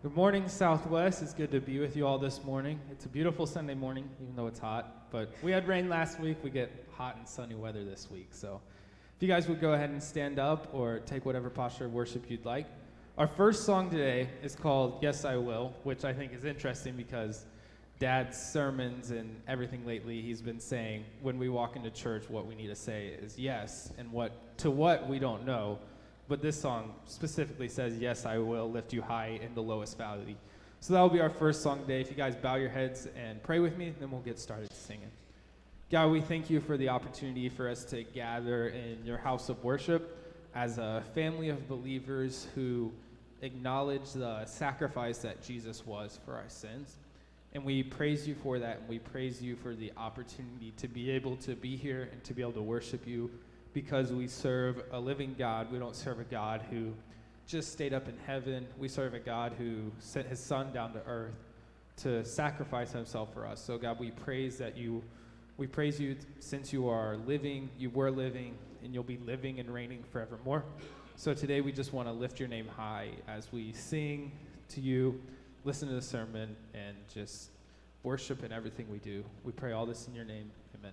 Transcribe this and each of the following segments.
Good morning, Southwest. It's good to be with you all this morning. It's a beautiful Sunday morning, even though it's hot. But we had rain last week. We get hot and sunny weather this week. So if you guys would go ahead and stand up or take whatever posture of worship you'd like. Our first song today is called Yes, I Will, which I think is interesting because Dad's sermons and everything lately, he's been saying when we walk into church, what we need to say is yes, and what we don't know. But this song specifically says, yes, I will lift you high in the lowest valley. So that will be our first song today. If you guys bow your heads and pray with me, then we'll get started singing. God, we thank you for the opportunity for us to gather in your house of worship as a family of believers who acknowledge the sacrifice that Jesus was for our sins. And we praise you for that, and we praise you for the opportunity to be able to be here and to be able to worship you, because we serve a living God. We don't serve a God who just stayed up in heaven. We serve a God who sent his son down to earth to sacrifice himself for us. So God, we praise you since you are living, you were living, and you'll be living and reigning forevermore. So today we just want to lift your name high as we sing to you, listen to the sermon, and just worship in everything we do. We pray all this in your name. Amen.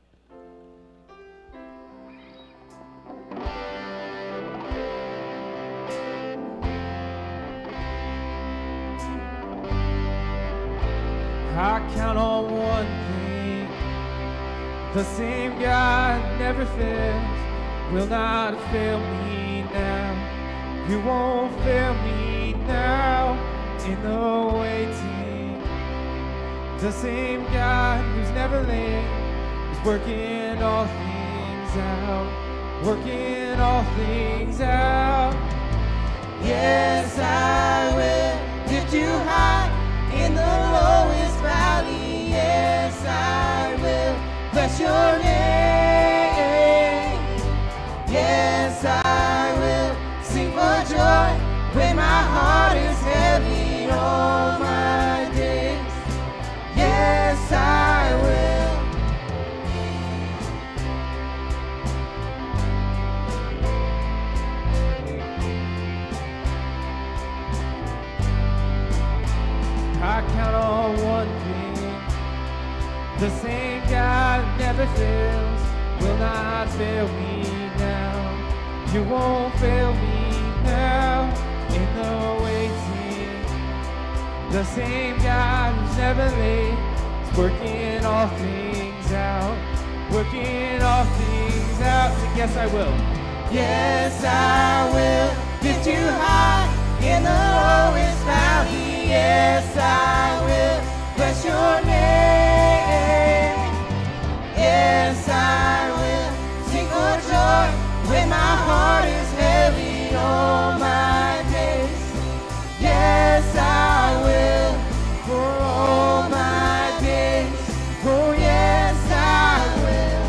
I count on one thing: the same God never fails, will not fail me now. You won't fail me now in the waiting. The same God who's never late is working all things out, working all things out. Yes, I will lift you high in the lowest valley. Yes, I will bless your name. Yes, I will sing for joy when my heart is heavy all my days. Yes, I will. I count on one thing: the same God never fails, will not fail me now. You won't fail me now in the waiting. The same God who's never late is working all things out, working all things out. So yes, I will. Yes, I will lift you high in the lowest valley. Yes, I will bless your name. Yes, I will sing for joy when my heart is heavy all my days. Yes, I will for all my days. Oh, yes, I will.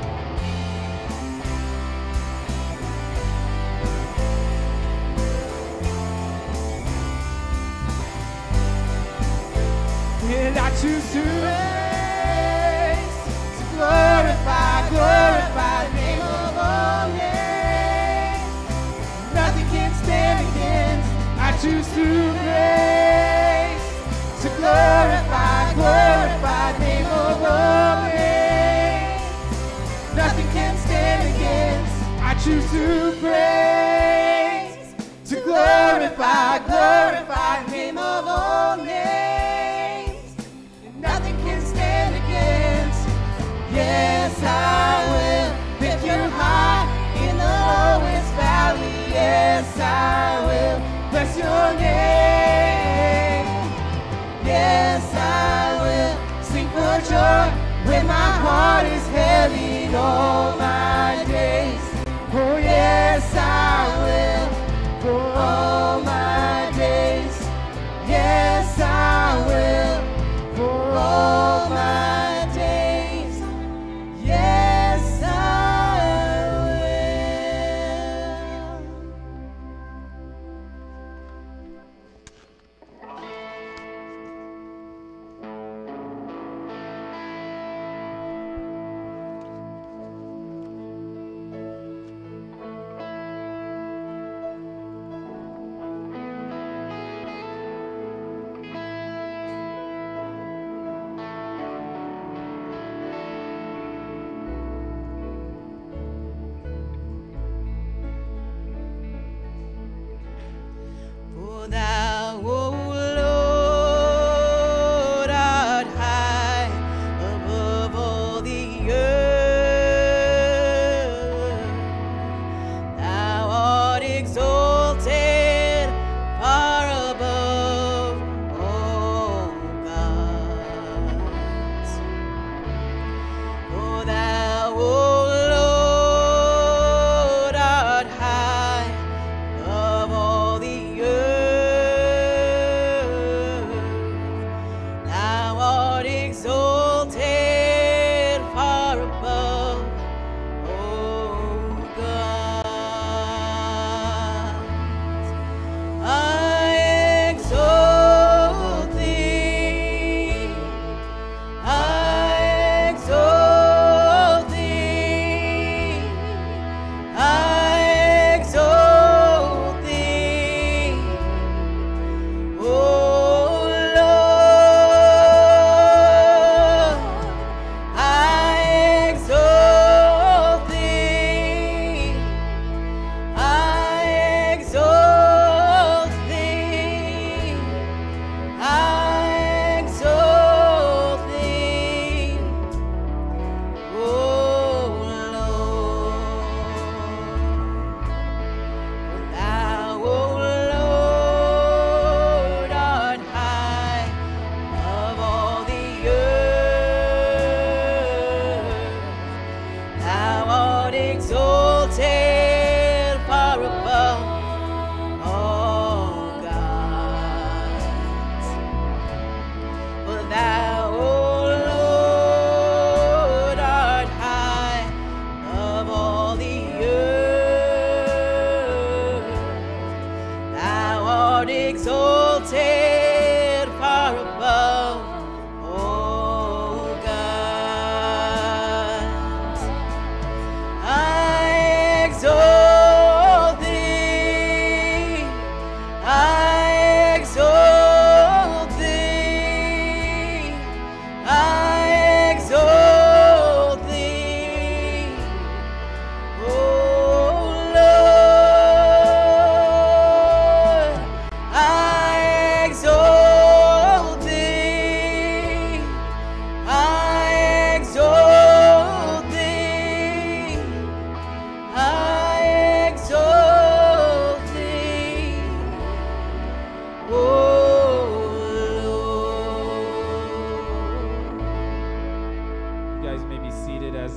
And I choose to praise, to glorify, glorify the name of all names. Nothing can stand against. I choose to praise, to glorify, glorify the name of all names. Nothing can stand against. I choose to praise, to glorify, glorify the name of all names. Nothing can stand against. Yes, I will lift you high in the lowest valley. Yes, I will bless your name. Yes, I will sing for joy when my heart is heavy all my days. Oh, yes, I will for all my days. Yes, I will for all my days. Yes, I will.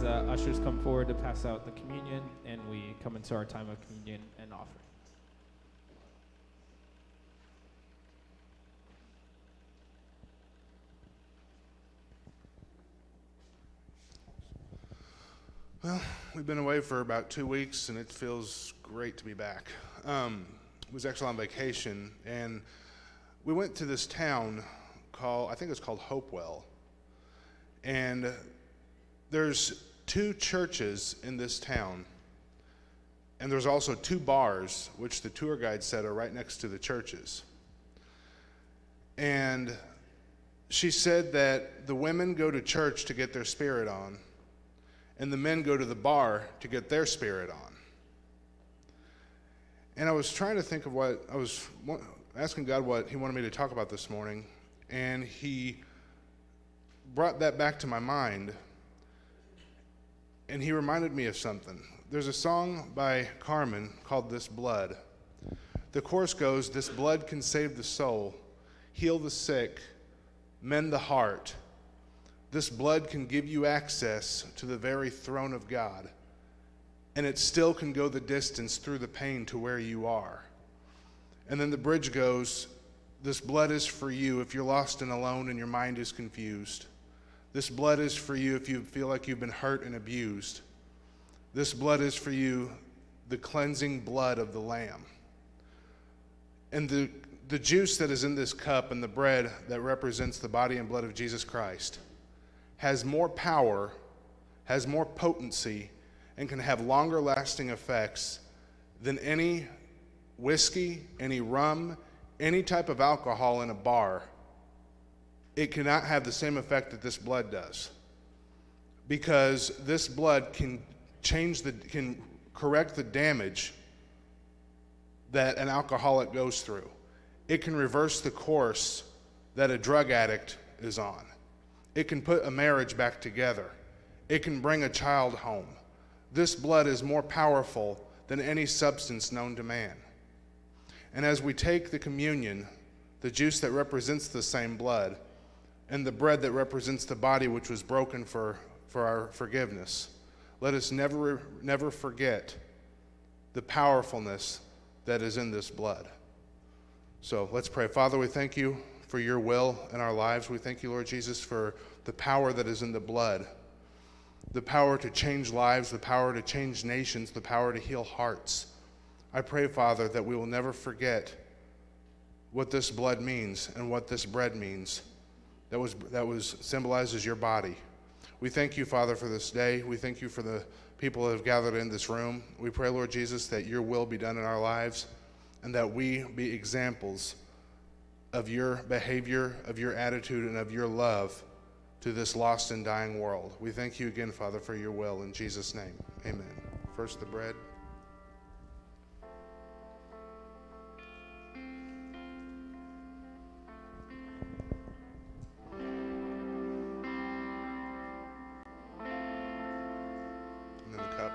as ushers come forward to pass out the communion, and we come into our time of communion and offering. Well, we've been away for about 2 weeks, and it feels great to be back. Was actually on vacation, and we went to this town I think it's called Hopewell. And there's 2 churches in this town, and there's also 2 bars, which the tour guide said are right next to the churches. And she said that the women go to church to get their spirit on, and the men go to the bar to get their spirit on. And I was trying to think of what I was asking God what he wanted me to talk about this morning, and he brought that back to my mind, and he reminded me of something. There's a song by Carmen called "This Blood." The chorus goes, "This blood can save the soul, heal the sick, mend the heart. This blood can give you access to the very throne of God, and it still can go the distance through the pain to where you are." And then the bridge goes, "This blood is for you if you're lost and alone and your mind is confused. This blood is for you if you feel like you've been hurt and abused. This blood is for you, the cleansing blood of the Lamb." And the juice that is in this cup and the bread that represents the body and blood of Jesus Christ has more power, has more potency, and can have longer lasting effects than any whiskey, any rum, any type of alcohol in a bar. It cannot have the same effect that this blood does, because this blood can correct the damage that an alcoholic goes through. It can reverse the course that a drug addict is on. It can put a marriage back together. It can bring a child home. This blood is more powerful than any substance known to man. And as we take the communion, the juice that represents the same blood, and the bread that represents the body which was broken for our forgiveness, let us never forget the powerfulness that is in this blood. So let's pray. Father, we thank you for your will in our lives. We thank you, Lord Jesus, for the power that is in the blood, the power to change lives, the power to change nations, the power to heal hearts. I pray, Father, that we will never forget what this blood means and what this bread means that was symbolized as your body. We thank you, Father, for this day. We thank you for the people that have gathered in this room. We pray, Lord Jesus, that your will be done in our lives and that we be examples of your behavior, of your attitude, and of your love to this lost and dying world. We thank you again, Father, for your will. In Jesus' name, amen. First the bread. And then the cup.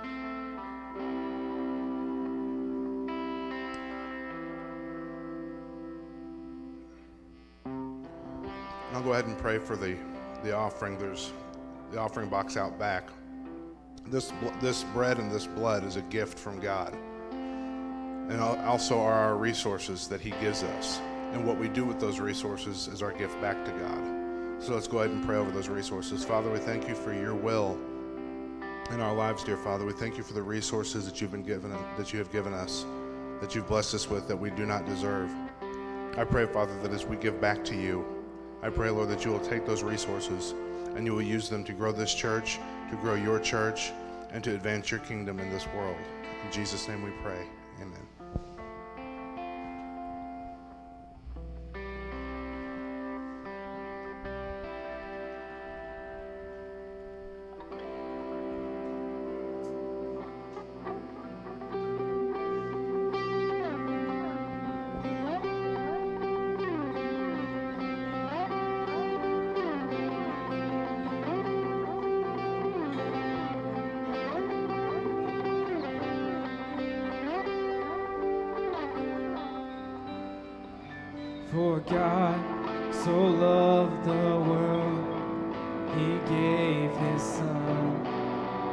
I'll go ahead and pray for the offering. There's the offering box out back. This bread and this blood is a gift from God, and also are our resources that he gives us. And what we do with those resources is our gift back to God. So let's go ahead and pray over those resources. Father, we thank you for your will in our lives, dear Father. We thank you for the resources that you have given us, that you've blessed us with, that we do not deserve. I pray, Father, that as we give back to you, I pray, Lord, that you will take those resources and you will use them to grow this church, to grow your church, and to advance your kingdom in this world. In Jesus' name we pray. Amen. For God so loved the world, he gave his Son,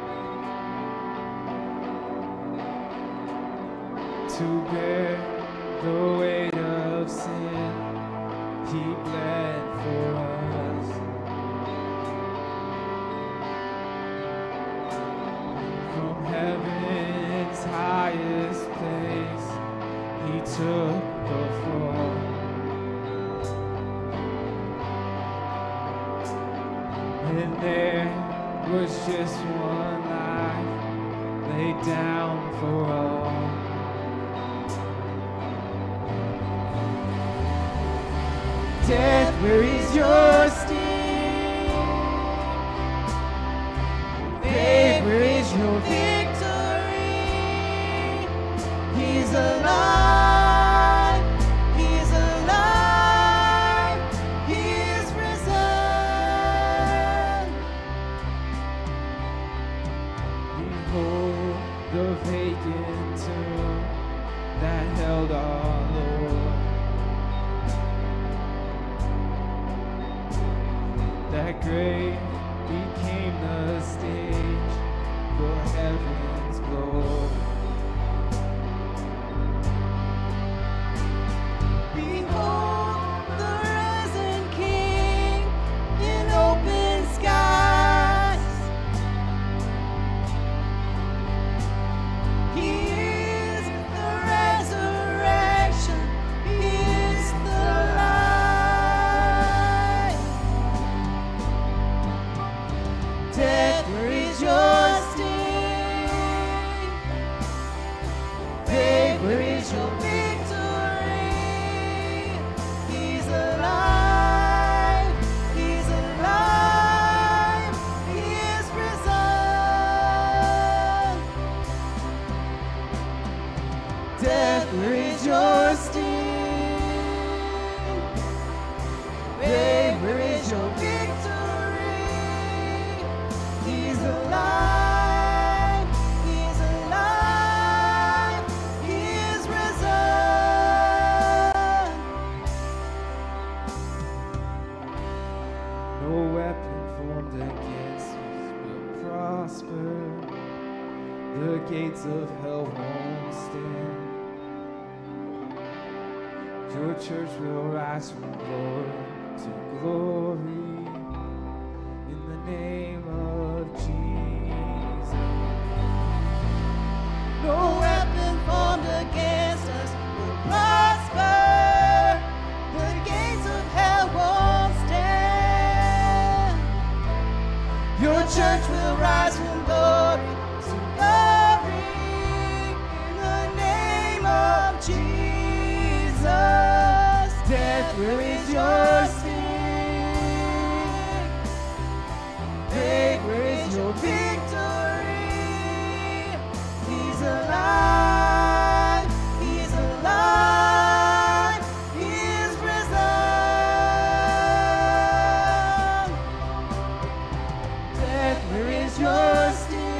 to bear the weight of sin. He bled for us. From heaven's highest place, he took the fall. And there was just one life laid down for all. Death, where is your sting? Babe, where is your victory? He's alive, he's alive, he is risen. Behold the vacant tomb that held our Lord. That grave became the stage for heaven's glory. Behold the risen King in open skies. He is the resurrection, he is the life. Death, where is your sting? Babe, where is your victory? He's alive, he's alive, he is risen. Death, where is your sting? Babe, where is your victory? He's alive, he's alive, he is risen. No weapon formed against us will prosper. The gates of hell won't stand. Your church will rise from glory to glory. In the name of Jesus. No weapon formed against us will prosper. The gates of hell won't stand. Your church will rise from glory to glory. In the name of Jesus. Death, where is your sting? Babe, where is your victory? He's alive, he's alive, he is risen. Death, where is your sting?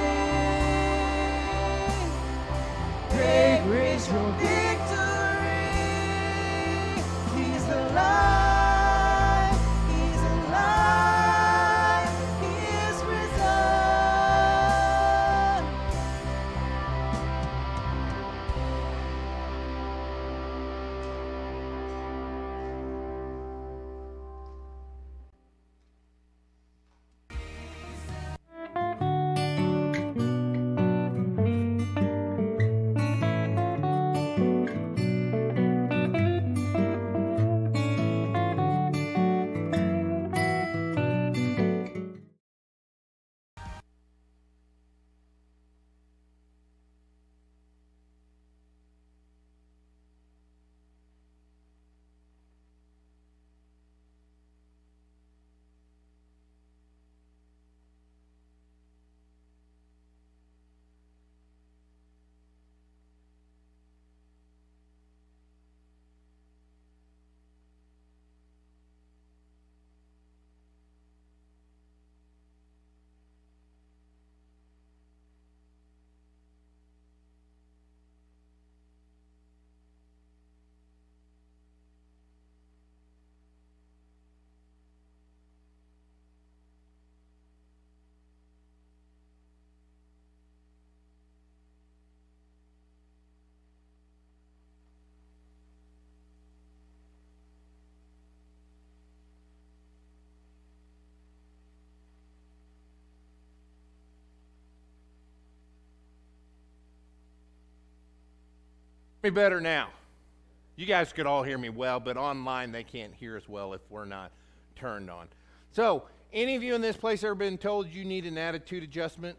Me better now. You guys could all hear me well, but online they can't hear as well if we're not turned on. So, any of you in this place ever been told you need an attitude adjustment?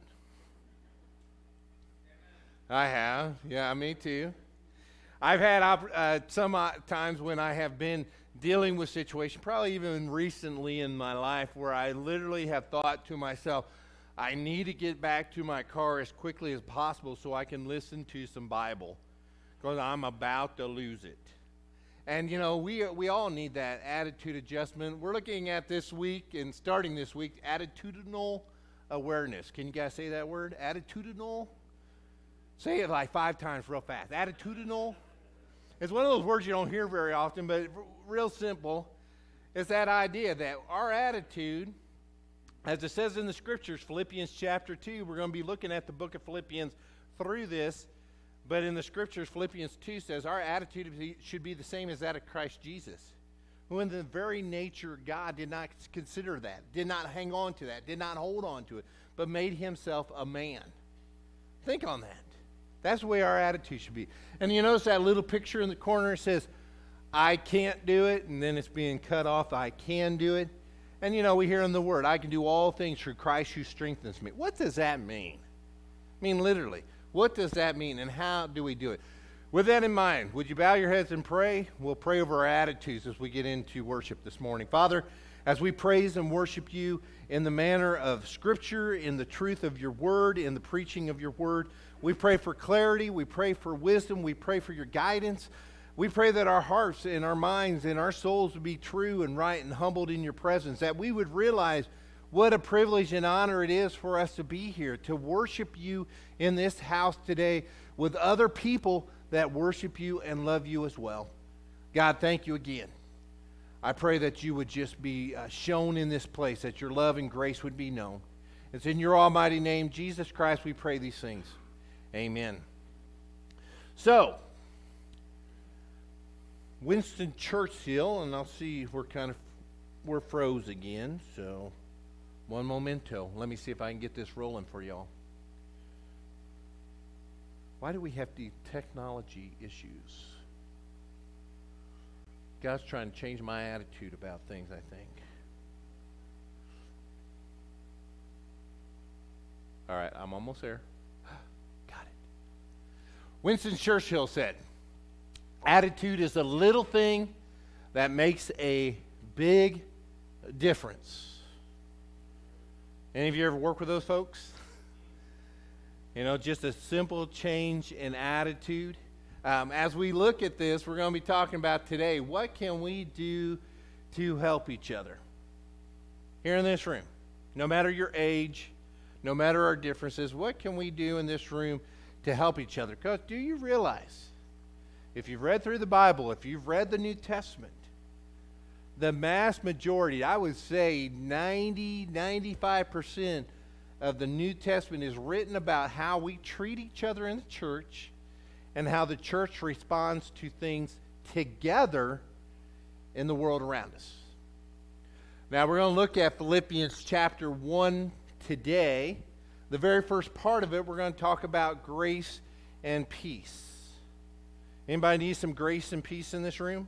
I have. Yeah, me too. I've had some times when I have been dealing with situations, probably even recently in my life, where I literally have thought to myself, I need to get back to my car as quickly as possible so I can listen to some Bible, because I'm about to lose it. And, you know, we all need that attitude adjustment. We're looking at this week, and starting this week, attitudinal awareness. Can you guys say that word? Attitudinal? Say it like 5 times real fast. Attitudinal. It's one of those words you don't hear very often, but real simple. It's that idea that our attitude, as it says in the scriptures, Philippians chapter 2, we're going to be looking at the book of Philippians through this, but in the scriptures, Philippians 2 says our attitude should be the same as that of Christ Jesus, who in the very nature of God did not consider that, did not hang on to that, did not hold on to it, but made himself a man. Think on that. That's the way our attitude should be. And you notice that little picture in the corner? It says, I can't do it, and then it's being cut off, I can do it. And you know, we hear in the word, I can do all things through Christ who strengthens me. What does that mean? I mean, literally, what does that mean, and how do we do it? With that in mind, would you bow your heads and pray? We'll pray over our attitudes as we get into worship this morning. Father, as we praise and worship you in the manner of Scripture, in the truth of your word, in the preaching of your word, we pray for clarity, we pray for wisdom, we pray for your guidance. We pray that our hearts and our minds and our souls would be true and right and humbled in your presence, that we would realize what a privilege and honor it is for us to be here, to worship you in this house today with other people that worship you and love you as well. God, thank you again. I pray that you would just be shown in this place, that your love and grace would be known. It's in your almighty name, Jesus Christ, we pray these things. Amen. So, Winston Churchill, and I'll see we're froze again, so one momento. Let me see if I can get this rolling for y'all. Why do we have the technology issues? God's trying to change my attitude about things, I think. All right, I'm almost there. Got it. Winston Churchill said, attitude is a little thing that makes a big difference. Any of you ever work with those folks? You know, just a simple change in attitude. As we look at this, we're going to be talking about today, what can we do to help each other? Here in this room, no matter your age, no matter our differences, what can we do in this room to help each other? Because do you realize, if you've read through the Bible, if you've read the New Testament, the mass majority, I would say 95% of the New Testament is written about how we treat each other in the church and how the church responds to things together in the world around us. Now we're going to look at Philippians chapter 1 today. The very first part of it, we're going to talk about grace and peace. Anybody need some grace and peace in this room?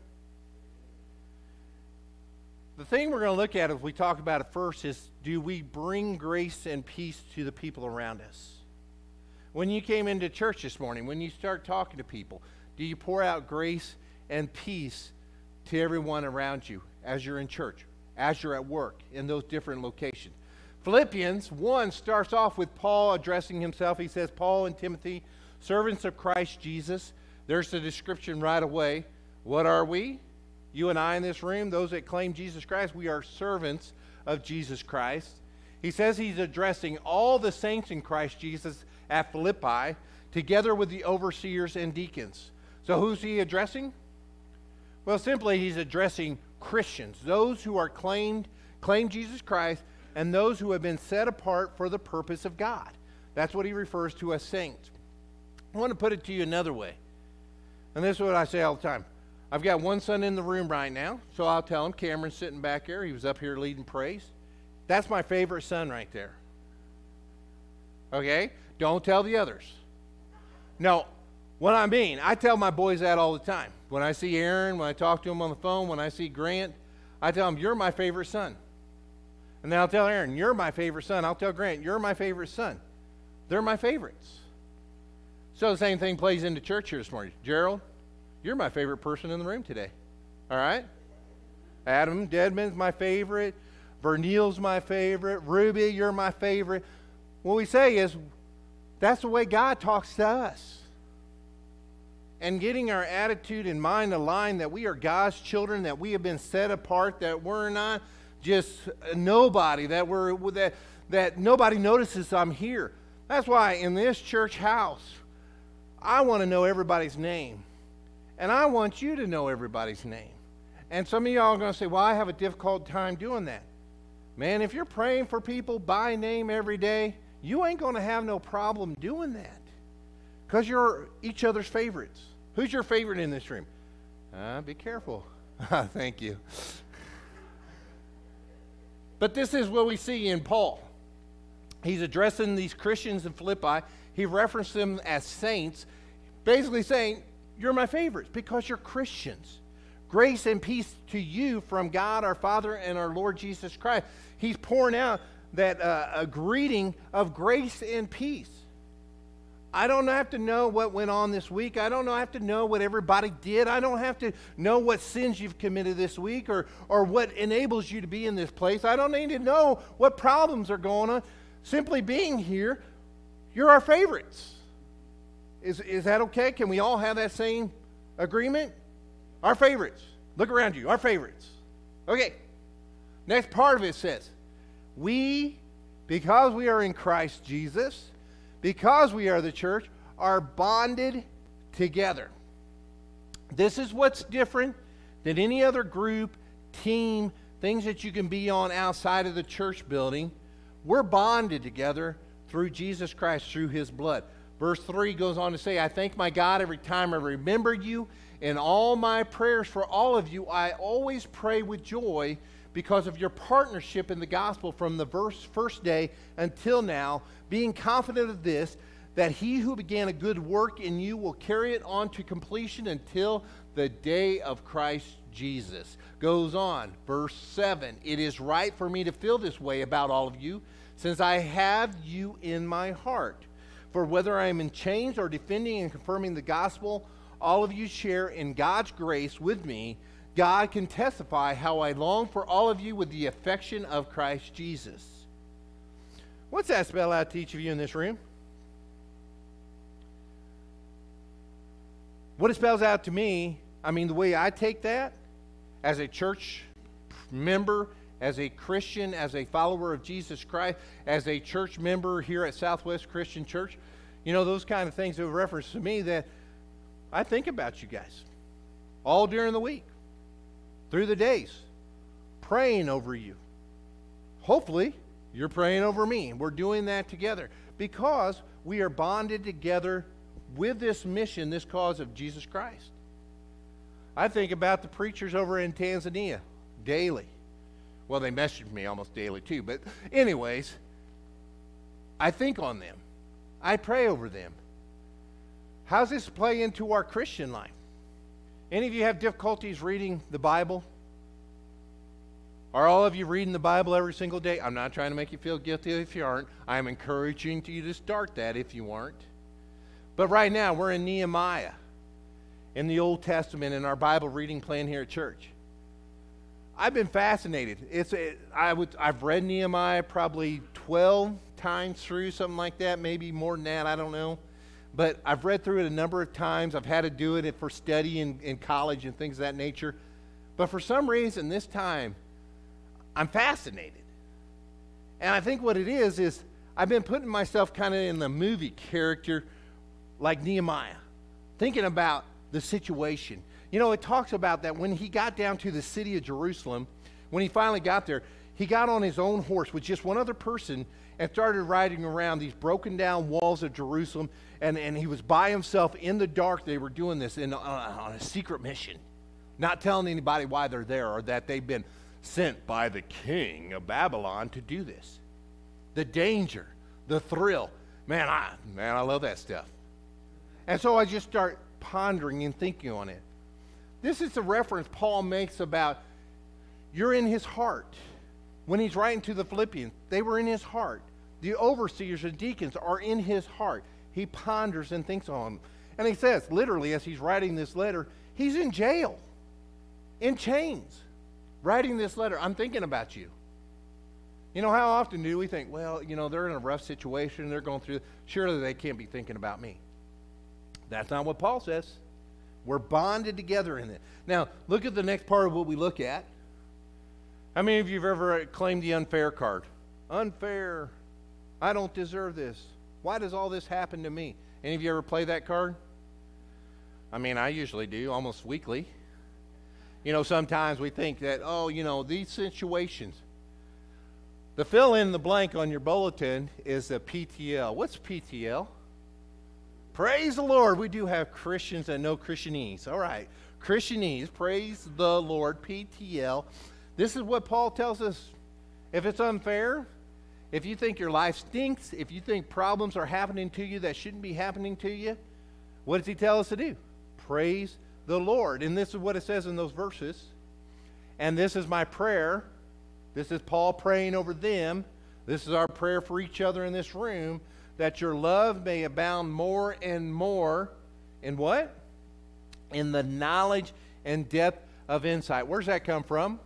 The thing we're going to look at as we talk about it first is, do we bring grace and peace to the people around us? When you came into church this morning, when you start talking to people, do you pour out grace and peace to everyone around you as you're in church, as you're at work, in those different locations? Philippians 1 starts off with Paul addressing himself. He says, Paul and Timothy, servants of Christ Jesus. There's the description right away. What are we? You and I in this room, those that claim Jesus Christ, we are servants of Jesus Christ. He says he's addressing all the saints in Christ Jesus at Philippi, together with the overseers and deacons. So who's he addressing? Well, simply he's addressing Christians, those who are claim Jesus Christ, and those who have been set apart for the purpose of God. That's what he refers to as saints. I want to put it to you another way. And this is what I say all the time. I've got one son in the room right now, so I'll tell him, Cameron's sitting back there. He was up here leading praise. That's my favorite son right there. Okay? Don't tell the others. No, What I mean, I tell my boys that all the time. When I see Aaron, when I talk to him on the phone, when I see Grant, I tell him, you're my favorite son. And then I'll tell Aaron, you're my favorite son. I'll tell Grant, you're my favorite son. They're my favorites. So the same thing plays into church here this morning. Gerald, you're my favorite person in the room today. All right? Adam Deadman's my favorite. Vernil's my favorite. Ruby, you're my favorite. What we say is, that's the way God talks to us. And getting our attitude and mind aligned that we are God's children, that we have been set apart, that we're not just nobody, that nobody notices I'm here. That's why in this church house, I want to know everybody's name. And I want you to know everybody's name. And some of y'all are going to say, well, I have a difficult time doing that. Man, if you're praying for people by name every day, you ain't going to have no problem doing that. Because you're each other's favorites. Who's your favorite in this room? Be careful. Thank you. But this is what we see in Paul. He's addressing these Christians in Philippi. He referenced them as saints, basically saying, you're my favorites because you're Christians. Grace and peace to you from God our Father and our Lord Jesus Christ. He's pouring out that a greeting of grace and peace. I don't have to know what went on this week. I don't have to know what everybody did. I don't have to know what sins you've committed this week or what enables you to be in this place. I don't need to know what problems are going on. Simply being here, you're our favorites. Is that okay? Can we all have that same agreement? Our favorites. Look around you. Our favorites. Okay. Next part of it says, we, because we are in Christ Jesus, because we are the church, are bonded together. This is what's different than any other group, team, things that you can be on outside of the church building. We're bonded together through Jesus Christ, through his blood. Verse 3 goes on to say, I thank my God every time I remember you. In all my prayers for all of you, I always pray with joy because of your partnership in the gospel from the first day until now, being confident of this, that he who began a good work in you will carry it on to completion until the day of Christ Jesus. Goes on, verse 7, it is right for me to feel this way about all of you, since I have you in my heart. For whether I am in chains or defending and confirming the gospel, all of you share in God's grace with me. God can testify how I long for all of you with the affection of Christ Jesus. What's that spell out to each of you in this room? What it spells out to me, I mean, the way I take that as a church member, as a Christian, as a follower of Jesus Christ, as a church member here at Southwest Christian Church, you know, those kind of things have reference to me that I think about you guys all during the week, through the days, praying over you. Hopefully, you're praying over me. We're doing that together because we are bonded together with this mission, this cause of Jesus Christ. I think about the preachers over in Tanzania daily. Well, they message me almost daily too, but anyways, I think on them. I pray over them. How's this play into our Christian life? Any of you have difficulties reading the Bible? Are all of you reading the Bible every single day? I'm not trying to make you feel guilty if you aren't. I'm encouraging you to start that if you aren't. But right now, we're in Nehemiah in the Old Testament in our Bible reading plan here at church. I've been fascinated. I've read Nehemiah probably 12 times through, something like that, maybe more than that, I don't know. But I've read through it a number of times. I've had to do it for study in college and things of that nature. But for some reason, this time, I'm fascinated. And I think what it is I've been putting myself kind of in the movie character like Nehemiah, thinking about the situation. You know, it talks about that when he got down to the city of Jerusalem, when he finally got there, he got on his own horse with just one other person and started riding around these broken down walls of Jerusalem, and he was by himself in the dark. They were doing this on a secret mission, not telling anybody why they're there or that they've been sent by the king of Babylon to do this. The danger, the thrill. Man, I love that stuff. And so I just start pondering and thinking on it. This is the reference Paul makes about you're in his heart. When he's writing to the Philippians, they were in his heart. The overseers and deacons are in his heart. He ponders and thinks on them. And he says, literally, as he's writing this letter, he's in jail, in chains, writing this letter. I'm thinking about you. You know, how often do we think, well, you know, they're in a rough situation, they're going through, surely they can't be thinking about me. That's not what Paul says. We're bonded together in it. Now, look at the next part of what we look at. How many of you have ever claimed the unfair card? Unfair. I don't deserve this. Why does all this happen to me? Any of you ever play that card? I mean, I usually do, almost weekly. You know, sometimes we think that, oh, you know, these situations. The fill in the blank on your bulletin is a PTL. What's PTL? Praise the Lord. We do have Christians and no Christianese. All right. Christianese, praise the Lord, PTL. This is what Paul tells us. If it's unfair, if you think your life stinks, if you think problems are happening to you that shouldn't be happening to you, what does he tell us to do? Praise the Lord. And this is what it says in those verses. And this is my prayer. This is Paul praying over them. This is our prayer for each other in this room, that your love may abound more and more in what? In the knowledge and depth of insight. Where does that come from?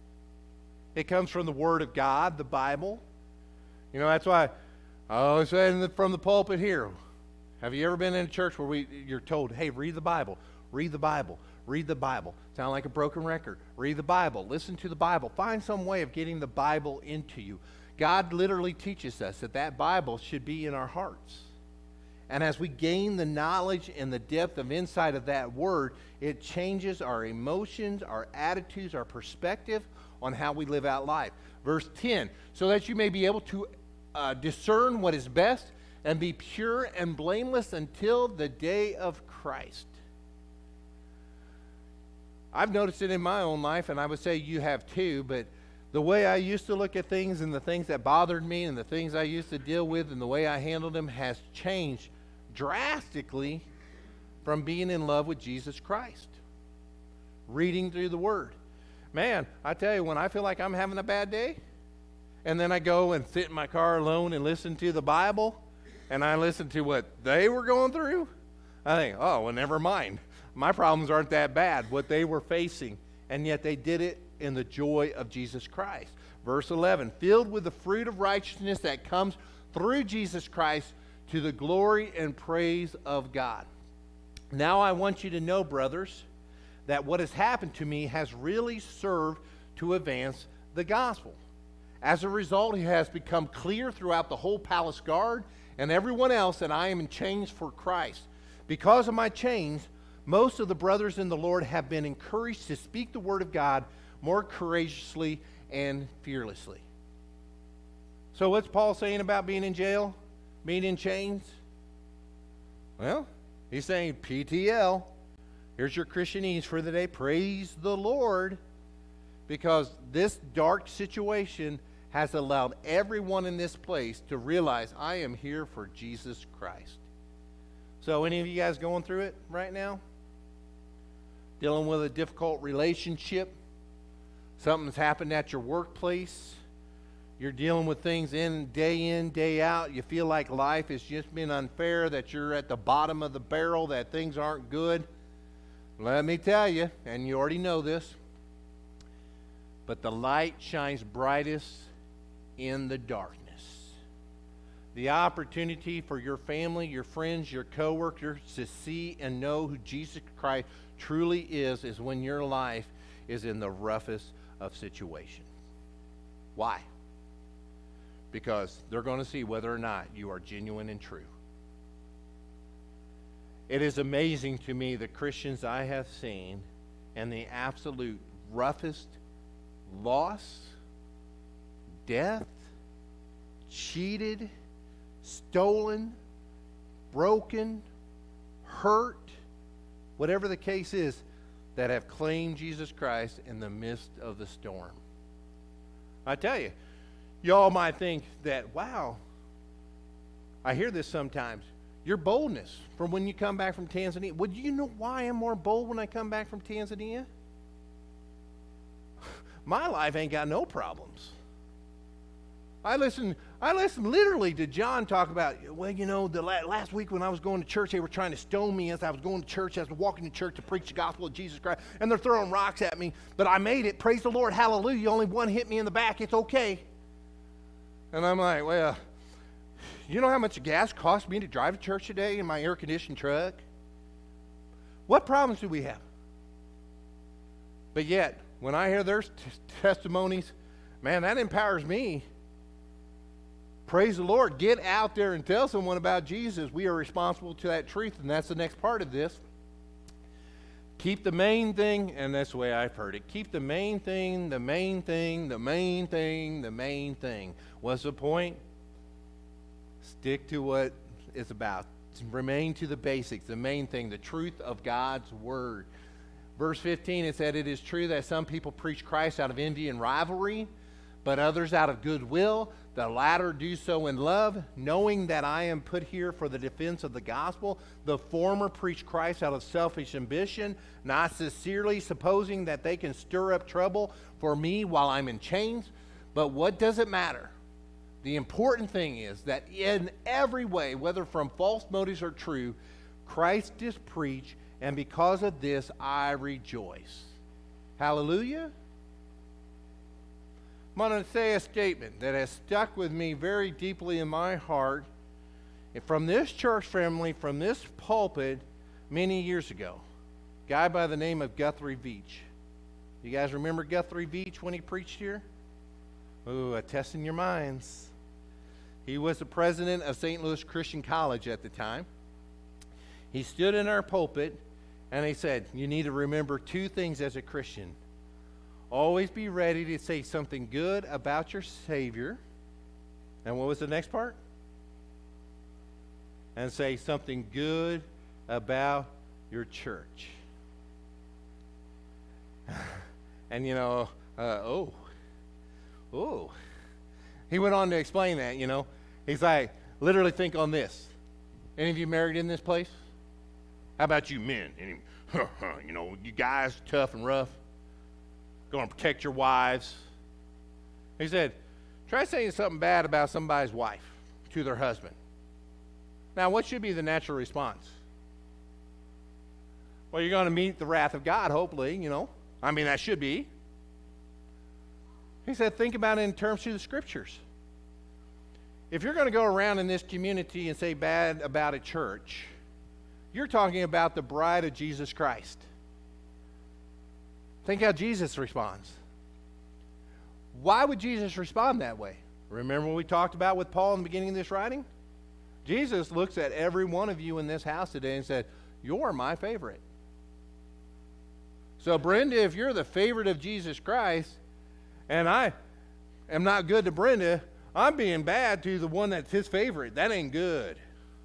It comes from the Word of God, the Bible. You know, that's why I always say from the pulpit here, have you ever been in a church where you're told, hey, read the Bible, read the Bible, read the Bible. Sound like a broken record. Read the Bible. Listen to the Bible. Find some way of getting the Bible into you. God literally teaches us that that Bible should be in our hearts. And as we gain the knowledge and the depth of insight of that Word, it changes our emotions, our attitudes, our perspective on how we live out life. Verse 10, so that you may be able to discern what is best and be pure and blameless until the day of Christ. I've noticed it in my own life, and I would say you have too, but the way I used to look at things and the things that bothered me and the things I used to deal with and the way I handled them has changed drastically from being in love with Jesus Christ. Reading through the Word. Man, I tell you, when I feel like I'm having a bad day, and then I go and sit in my car alone and listen to the Bible, and I listen to what they were going through, I think, oh, well, never mind. My problems aren't that bad, what they were facing, and yet they did it in the joy of Jesus Christ. Verse 11, filled with the fruit of righteousness that comes through Jesus Christ to the glory and praise of God. Now I want you to know, brothers, that what has happened to me has really served to advance the gospel. As a result, it has become clear throughout the whole palace guard and everyone else that I am in chains for Christ. Because of my chains, most of the brothers in the Lord have been encouraged to speak the word of God more courageously and fearlessly. So what's Paul saying about being in jail, being in chains? Well, he's saying PTL. Here's your Christianese for the day. Praise the Lord. Because this dark situation has allowed everyone in this place to realize I am here for Jesus Christ. So any of you guys going through it right now? Dealing with a difficult relationship? Something's happened at your workplace? You're dealing with things in, day out. You feel like life has just been unfair, that you're at the bottom of the barrel, that things aren't good. Let me tell you, and you already know this, but the light shines brightest in the darkness. The opportunity for your family, your friends, your coworkers to see and know who Jesus Christ truly is when your life is in the roughest of situations. Why? Because they're going to see whether or not you are genuine and true. It is amazing to me the Christians I have seen and the absolute roughest loss, death, cheated, stolen, broken, hurt, whatever the case is, that have claimed Jesus Christ in the midst of the storm. I tell you, y'all might think that, wow, I hear this sometimes. Your boldness from when you come back from Tanzania. Would you know why I'm more bold when I come back from Tanzania? My life ain't got no problems. I listen literally to John talk about, well, you know, the last week when I was going to church, they were trying to stone me as I was going to church, as I was walking to church to preach the gospel of Jesus Christ, and they're throwing rocks at me, but I made it. Praise the Lord, hallelujah. Only one hit me in the back. It's okay. And I'm like, well, you know how much gas cost me to drive to church today in my air-conditioned truck? What problems do we have? But yet, when I hear their testimonies, man, that empowers me. Praise the Lord. Get out there and tell someone about Jesus. We are responsible to that truth, and that's the next part of this. Keep the main thing, and that's the way I've heard it. Keep the main thing, the main thing, the main thing, the main thing. What's the point? Stick to what it's about. Remain to the basics, the main thing, the truth of God's word. Verse 15, it said, it is true that some people preach Christ out of envy and rivalry, but others out of goodwill. The latter do so in love, knowing that I am put here for the defense of the gospel. The former preach Christ out of selfish ambition, not sincerely supposing that they can stir up trouble for me while I'm in chains. But what does it matter? The important thing is that in every way, whether from false motives or true, Christ is preached, and because of this I rejoice. Hallelujah. I'm going to say a statement that has stuck with me very deeply in my heart from this church family, from this pulpit many years ago. A guy by the name of Guthrie Veach. You guys remember Guthrie Veach when he preached here? Ooh, testing your minds. He was the president of St. Louis Christian College at the time. He stood in our pulpit and he said, you need to remember two things as a Christian. Always be ready to say something good about your Savior. And what was the next part? And say something good about your church. And you know, he went on to explain that, you know. He's like, literally think on this. Any of you married in this place? How about you men? Any, you know, you guys tough and rough? Going to protect your wives. He said, try saying something bad about somebody's wife to their husband. Now, what should be the natural response? Well, you're going to meet the wrath of God, hopefully, you know. I mean, that should be. He said, think about it in terms of the scriptures. If you're going to go around in this community and say bad about a church, you're talking about the bride of Jesus Christ. Think how Jesus responds. Why would Jesus respond that way? Remember what we talked about with Paul in the beginning of this writing? Jesus looks at every one of you in this house today and said, you're my favorite. So Brenda, if you're the favorite of Jesus Christ, and I am not good to Brenda, I'm being bad to the one that's his favorite. That ain't good.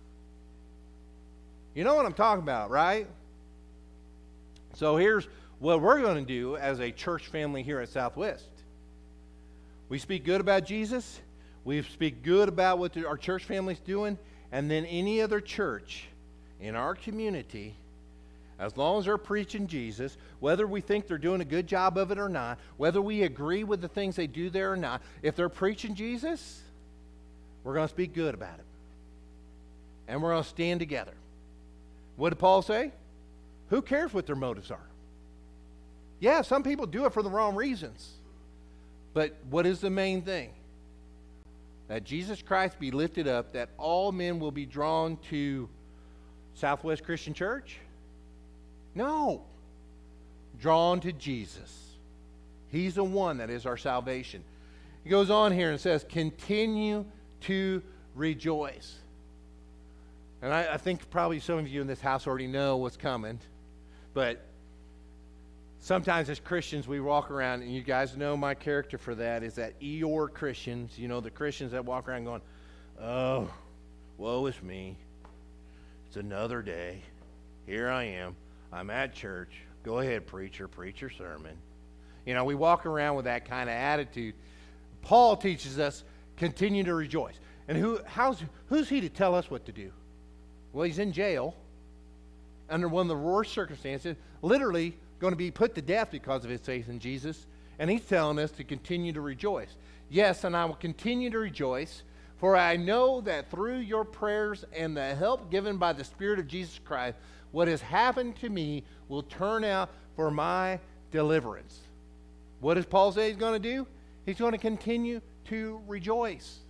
You know what I'm talking about, right? So here's what we're going to do as a church family here at Southwest. We speak good about Jesus. We speak good about what our church family's doing. And then any other church in our community, as long as they're preaching Jesus, whether we think they're doing a good job of it or not, whether we agree with the things they do there or not, if they're preaching Jesus, we're going to speak good about it. And we're going to stand together. What did Paul say? Who cares what their motives are? Yeah, some people do it for the wrong reasons. But what is the main thing? That Jesus Christ be lifted up, that all men will be drawn to Southwest Christian Church? No. Drawn to Jesus. He's the one that is our salvation. He goes on here and says, continue to rejoice. And I think probably some of you in this house already know what's coming. But sometimes as Christians we walk around, and you guys know my character for that, is that Eeyore Christians, you know, the Christians that walk around going, oh, woe is me. It's another day. Here I am. I'm at church. Go ahead, preacher. Preach your sermon. You know, we walk around with that kind of attitude. Paul teaches us, continue to rejoice. And who's he to tell us what to do? Well, he's in jail under one of the worst circumstances, literally going to be put to death because of his faith in Jesus. And he's telling us to continue to rejoice. Yes, and I will continue to rejoice, for I know that through your prayers and the help given by the Spirit of Jesus Christ, what has happened to me will turn out for my deliverance. What does Paul say he's going to do? He's going to continue to rejoice.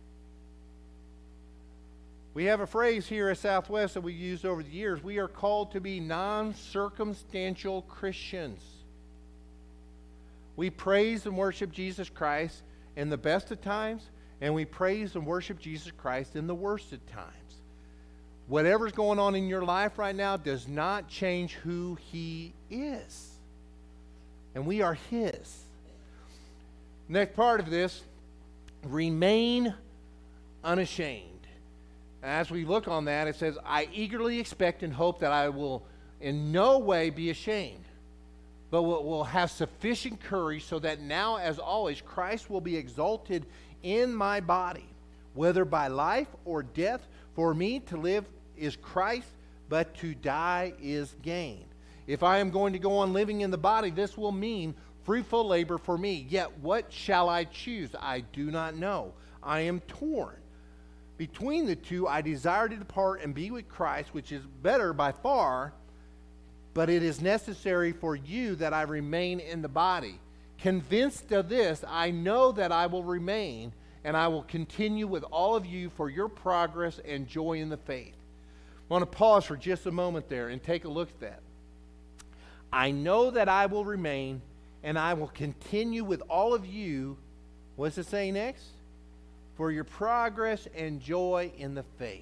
We have a phrase here at Southwest that we used over the years. We are called to be non-circumstantial Christians. We praise and worship Jesus Christ in the best of times, and we praise and worship Jesus Christ in the worst of times. Whatever's going on in your life right now does not change who He is. And we are His. Next part of this, remain unashamed. As we look on that, it says, I eagerly expect and hope that I will in no way be ashamed, but will have sufficient courage so that now, as always, Christ will be exalted in my body, whether by life or death. For me to live is Christ, but to die is gain. If I am going to go on living in the body, this will mean fruitful labor for me. Yet what shall I choose? I do not know. I am torn between the two. I desire to depart and be with Christ, which is better by far, but it is necessary for you that I remain in the body. Convinced of this, I know that I will remain, and I will continue with all of you for your progress and joy in the faith. I want to pause for just a moment there and take a look at that. I know that I will remain, and I will continue with all of you. What's it say next? For your progress and joy in the faith.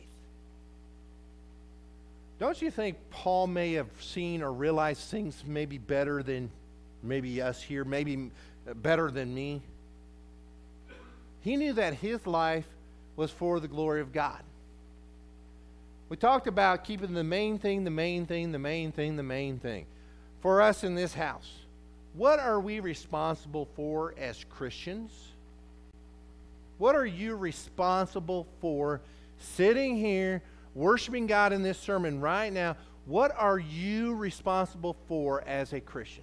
Don't you think Paul may have seen or realized things maybe better than maybe us here, maybe better than me? He knew that his life was for the glory of God. We talked about keeping the main thing, the main thing, the main thing, the main thing. For us in this house, what are we responsible for as Christians? What are you responsible for sitting here worshiping God in this sermon right now? What are you responsible for as a Christian?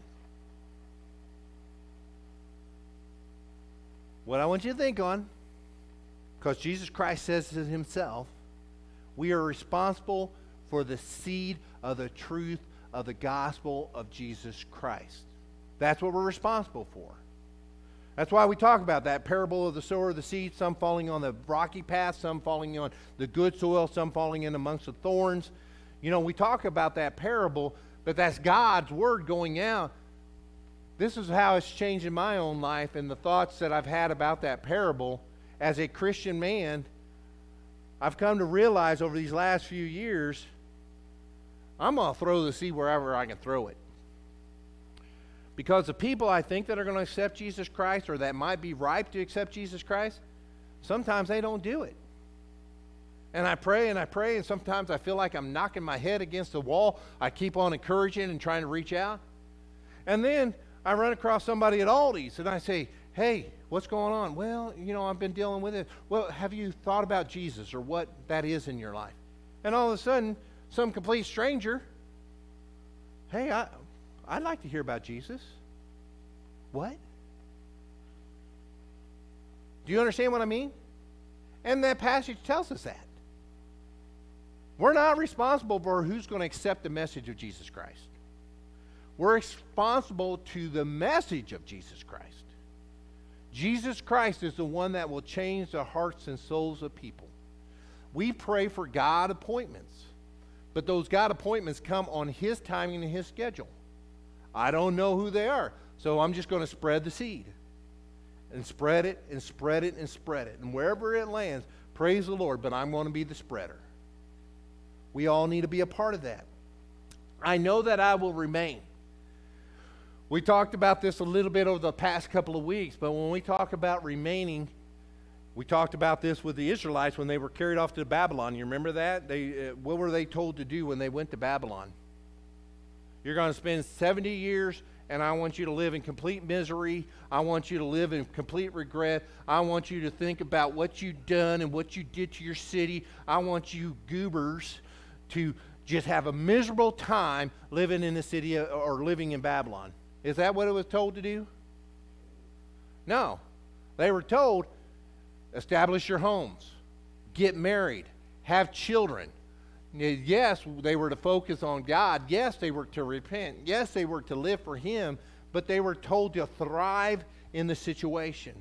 What I want you to think on, because Jesus Christ says it himself, we are responsible for the seed of the truth of the gospel of Jesus Christ. That's what we're responsible for. That's why we talk about that parable of the sower of the seed, some falling on the rocky path, some falling on the good soil, some falling in amongst the thorns. You know, we talk about that parable, but that's God's word going out. This is how it's changed in my own life and the thoughts that I've had about that parable. As a Christian man, I've come to realize over these last few years, I'm going to throw the seed wherever I can throw it. Because the people I think that are going to accept Jesus Christ or that might be ripe to accept Jesus Christ, sometimes they don't do it. And I pray, and sometimes I feel like I'm knocking my head against the wall. I keep on encouraging and trying to reach out. And then I run across somebody at Aldi's, and I say, hey, what's going on? Well, you know, I've been dealing with it. Well, have you thought about Jesus or what that is in your life? And all of a sudden, some complete stranger, hey, I'd like to hear about Jesus. What? Do you understand what I mean? And that passage tells us that. We're not responsible for who's going to accept the message of Jesus Christ. We're responsible to the message of Jesus Christ. Jesus Christ is the one that will change the hearts and souls of people. We pray for God appointments, but those God appointments come on His timing and His schedule. I don't know who they are, so I'm just going to spread the seed. And spread it, and spread it, and spread it. And wherever it lands, praise the Lord, but I'm going to be the spreader. We all need to be a part of that. I know that I will remain. We talked about this a little bit over the past couple of weeks, but when we talk about remaining, we talked about this with the Israelites when they were carried off to Babylon. You remember that? What were they told to do when they went to Babylon? You're going to spend 70 years, and I want you to live in complete misery. I want you to live in complete regret. I want you to think about what you've done and what you did to your city. I want you goobers to just have a miserable time living in the city or living in Babylon. Is that what it was told to do? No. They were told, establish your homes, get married, have children. Yes, they were to focus on God. Yes, they were to repent. Yes, they were to live for Him, but they were told to thrive in the situation.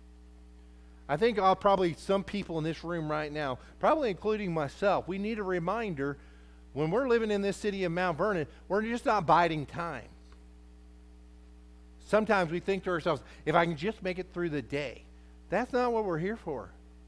I think probably some people in this room right now, probably including myself, we need a reminder when we're living in this city of Mount Vernon, we're just not biding time. Sometimes we think to ourselves, if I can just make it through the day. That's not what we're here for.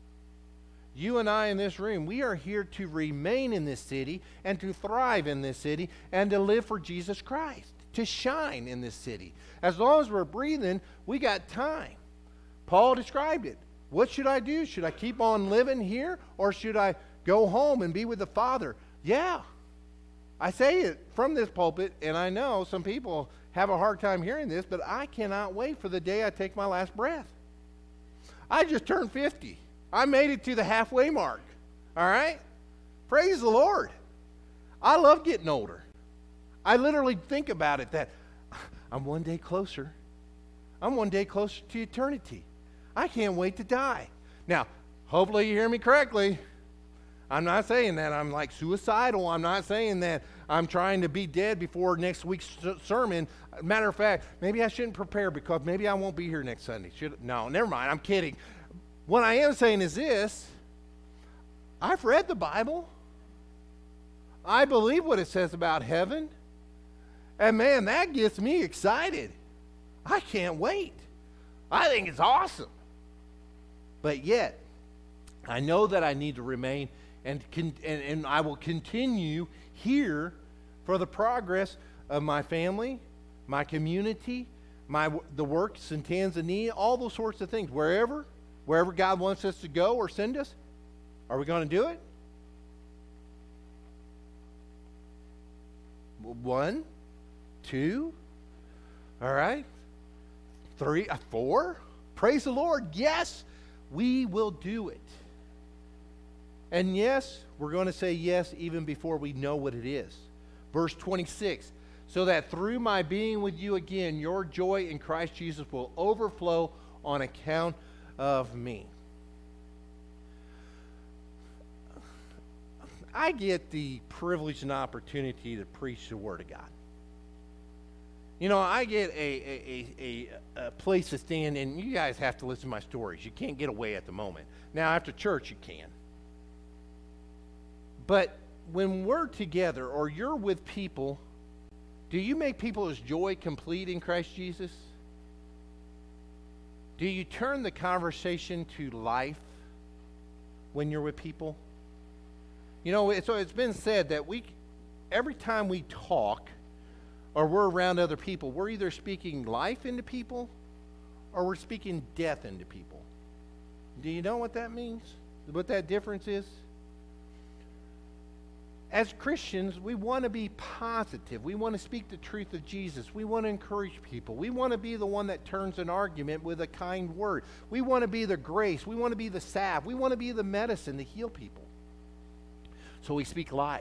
You and I in this room, we are here to remain in this city and to thrive in this city and to live for Jesus Christ, to shine in this city. As long as we're breathing, we got time. Paul described it. What should I do? Should I keep on living here or should I go home and be with the Father? Yeah. I say it from this pulpit, and I know some people have a hard time hearing this, but I cannot wait for the day I take my last breath. I just turned 50. I made it to the halfway mark. All right? Praise the Lord. I love getting older. I literally think about it that I'm one day closer. I'm one day closer to eternity. I can't wait to die. Now, hopefully you hear me correctly. I'm not saying that I'm like suicidal. I'm not saying that I'm trying to be dead before next week's sermon. Matter of fact, maybe I shouldn't prepare because maybe I won't be here next Sunday. No, never mind. I'm kidding. What I am saying is this. I've read the Bible. I believe what it says about heaven. And man, that gets me excited. I can't wait. I think it's awesome. But yet, I know that I need to remain and I will continue here for the progress of my family, my community, the works in Tanzania, all those sorts of things. Wherever God wants us to go or send us, are we going to do it? 1, 2, all right, 3, 4. Praise the Lord. Yes, we will do it. And yes, we're going to say yes even before we know what it is. Verse 26, so that through my being with you again, your joy in Christ Jesus will overflow on account of me. I get the privilege and opportunity to preach the Word of God. You know, I get a place to stand, and you guys have to listen to my stories. You can't get away at the moment. Now, after church, you can. But when we're together or you're with people, do you make people's joy complete in Christ Jesus? Do you turn the conversation to life when you're with people? You know, so it's been said that every time we talk or we're around other people, we're either speaking life into people or we're speaking death into people. Do you know what that means? What that difference is? As Christians, we want to be positive. We want to speak the truth of Jesus. We want to encourage people. We want to be the one that turns an argument with a kind word. We want to be the grace. We want to be the salve. We want to be the medicine to heal people. So we speak life.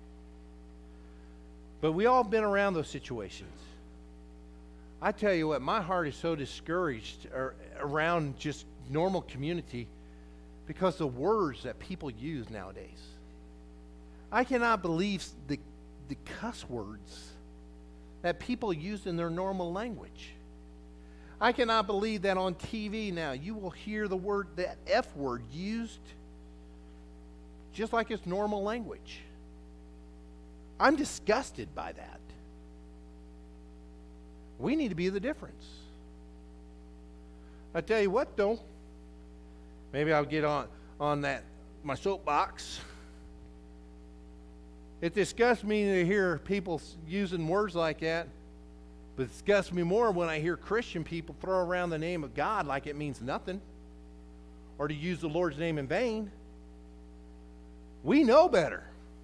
But we all have been around those situations. I tell you what, my heart is so discouraged around just normal community because the words that people use nowadays. I cannot believe the cuss words that people use in their normal language. I cannot believe that on TV now you will hear that F word used just like it's normal language. I'm disgusted by that. We need to be the difference. I tell you what though, maybe I'll get on my soapbox. It disgusts me to hear people using words like that, but it disgusts me more when I hear Christian people throw around the name of God like it means nothing, or to use the Lord's name in vain. We know better.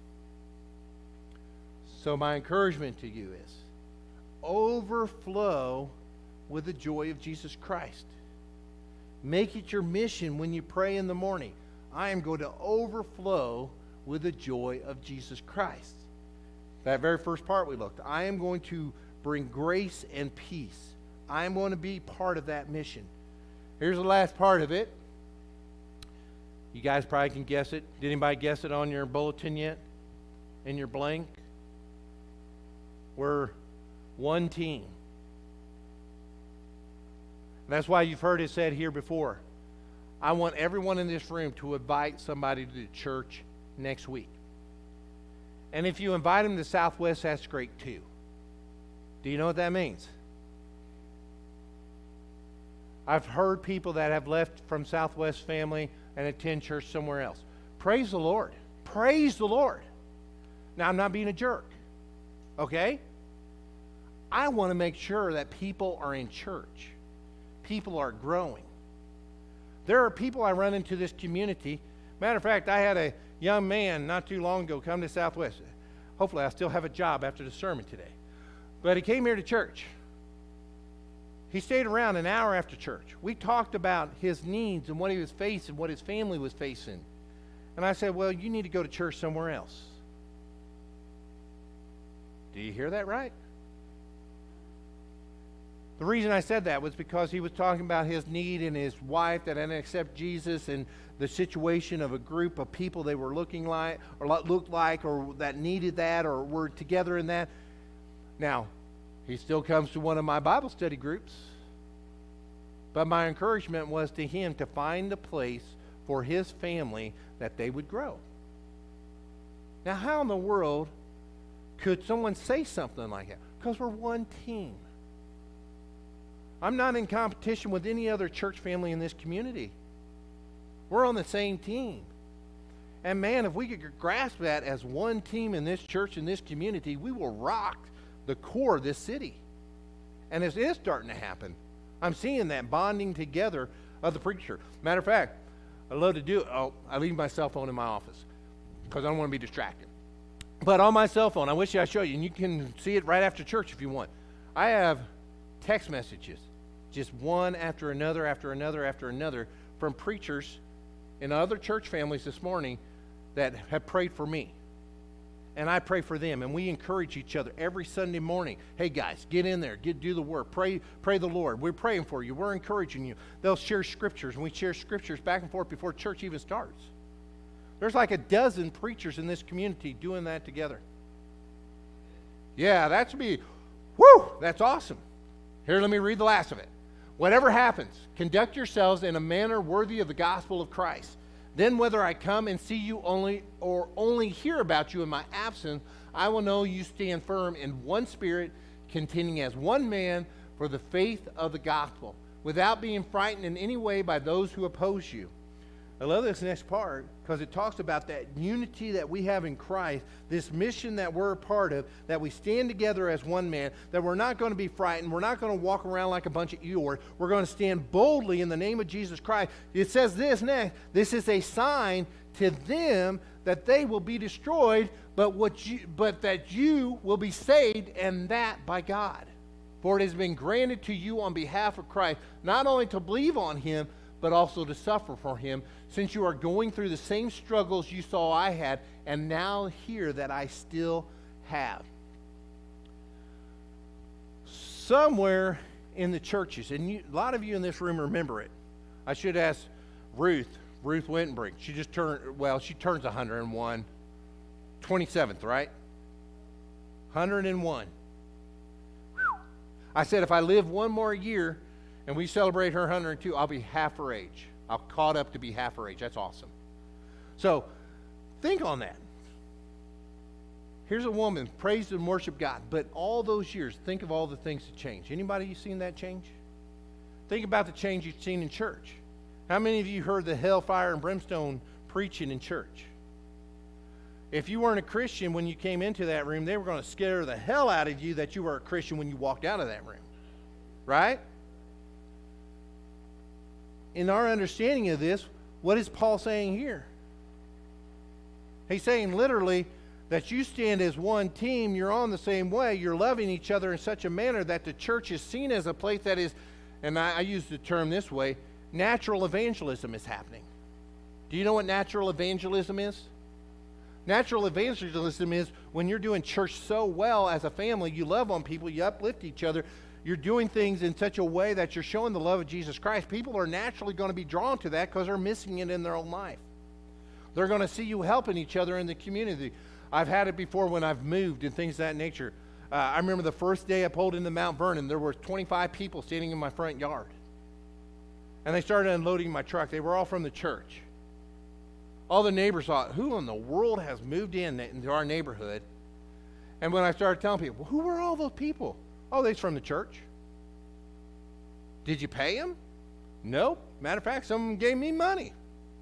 So my encouragement to you is, overflow with the joy of Jesus Christ. Make it your mission when you pray in the morning. I am going to overflow with the joy of Jesus Christ. That very first part we looked. I am going to bring grace and peace. I am going to be part of that mission. Here's the last part of it. You guys probably can guess it. Did anybody guess it on your bulletin yet? In your blank? We're one team. That's why you've heard it said here before. I want everyone in this room to invite somebody to the church next week. And if you invite them to Southwest, that's great too. Do you know what that means? I've heard people that have left from Southwest family and attend church somewhere else. Praise the Lord. Praise the Lord. Now, I'm not being a jerk, okay? I want to make sure that people are in church. People are growing. There are people I run into this community. Matter of fact, I had a young man not too long ago come to Southwest. Hopefully, I still have a job after the sermon today. But he came here to church. He stayed around an hour after church. We talked about his needs and what he was facing, what his family was facing. And I said, well, you need to go to church somewhere else. Do you hear that right? The reason I said that was because he was talking about his need and his wife that didn't accept Jesus and the situation of a group of people they were looking like or looked like or that needed that or were together in that. Now, he still comes to one of my Bible study groups. But my encouragement was to him to find a place for his family that they would grow. Now, how in the world could someone say something like that? Because we're one team. I'm not in competition with any other church family in this community. We're on the same team. And man, if we could grasp that as one team in this church, in this community, we will rock the core of this city. And it is starting to happen. I'm seeing that bonding together of the preacher. Matter of fact, I love to do it. Oh, I leave my cell phone in my office because I don't want to be distracted. But on my cell phone, I wish I'd show you, and you can see it right after church if you want. I have text messages, just one after another, after another, after another, from preachers in other church families this morning that have prayed for me. And I pray for them, and we encourage each other every Sunday morning. Hey guys, get in there, do the work, pray the Lord. We're praying for you, we're encouraging you. They'll share scriptures, and we share scriptures back and forth before church even starts. There's like a dozen preachers in this community doing that together. Yeah, that's awesome. Here, let me read the last of it. Whatever happens, conduct yourselves in a manner worthy of the gospel of Christ. Then whether I come and see you only or only hear about you in my absence, I will know you stand firm in one spirit, contending as one man for the faith of the gospel, without being frightened in any way by those who oppose you. I love this next part because it talks about that unity that we have in Christ, this mission that we're a part of, that we stand together as one man, that we're not going to be frightened, we're not going to walk around like a bunch of Eeyore, we're going to stand boldly in the name of Jesus Christ. It says this next, this is a sign to them that they will be destroyed, but that you will be saved, and that by God. For it has been granted to you on behalf of Christ, not only to believe on him, but also to suffer for him, since you are going through the same struggles you saw I had, and now hear that I still have. Somewhere in the churches, and a lot of you in this room remember it. I should ask Ruth Wittenbrink. She turns 101. 27th, right? 101. Whew. I said if I live one more year, and we celebrate her 102, I'll be half her age. I'll caught up to be half her age. That's awesome. So think on that. Here's a woman, praised and worship God. But all those years, think of all the things that changed. Anybody you seen that change? Think about the change you've seen in church. How many of you heard the hellfire and brimstone preaching in church? If you weren't a Christian when you came into that room, they were going to scare the hell out of you that you were a Christian when you walked out of that room. Right? In our understanding of this, what is Paul saying here? He's saying literally that you stand as one team, you're on the same way, you're loving each other in such a manner that the church is seen as a place that is, and I use the term this way, natural evangelism is happening. Do you know what natural evangelism is? Natural evangelism is when you're doing church so well as a family, you love on people, you uplift each other, you're doing things in such a way that you're showing the love of Jesus Christ. People are naturally going to be drawn to that because they're missing it in their own life. They're going to see you helping each other in the community. I've had it before when I've moved and things of that nature. I remember the first day I pulled into Mount Vernon, there were 25 people standing in my front yard. And they started unloading my truck. They were all from the church. All the neighbors thought, who in the world has moved into our neighborhood? And when I started telling people, well, who were all those people? Oh, they're from the church. Did you pay them? Nope. Matter of fact, some of them gave me money.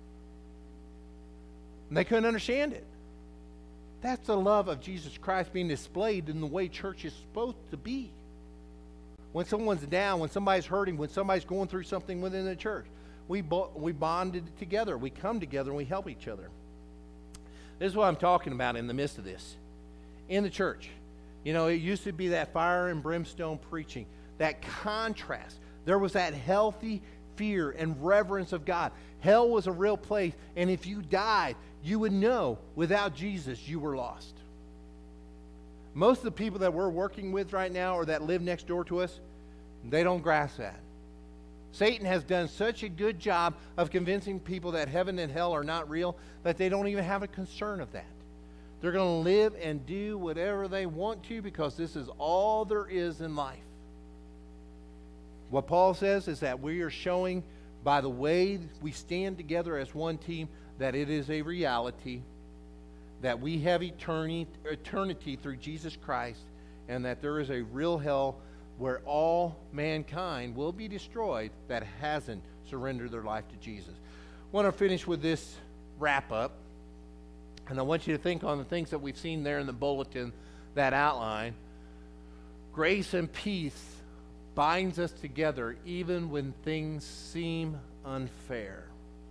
And they couldn't understand it. That's the love of Jesus Christ being displayed in the way church is supposed to be. When someone's down, when somebody's hurting, when somebody's going through something within the church, we bonded together. We come together and we help each other. This is what I'm talking about in the midst of this. In the church, you know, it used to be that fire and brimstone preaching, that contrast. There was that healthy fear and reverence of God. Hell was a real place, and if you died, you would know without Jesus you were lost. Most of the people that we're working with right now or that live next door to us, they don't grasp that. Satan has done such a good job of convincing people that heaven and hell are not real that they don't even have a concern of that. They're going to live and do whatever they want to because this is all there is in life. What Paul says is that we are showing by the way we stand together as one team that it is a reality, that we have eternity through Jesus Christ, and that there is a real hell where all mankind will be destroyed that hasn't surrendered their life to Jesus. I want to finish with this wrap up, and I want you to think on the things that we've seen there in the bulletin, that outline. Grace and peace binds us together even when things seem unfair.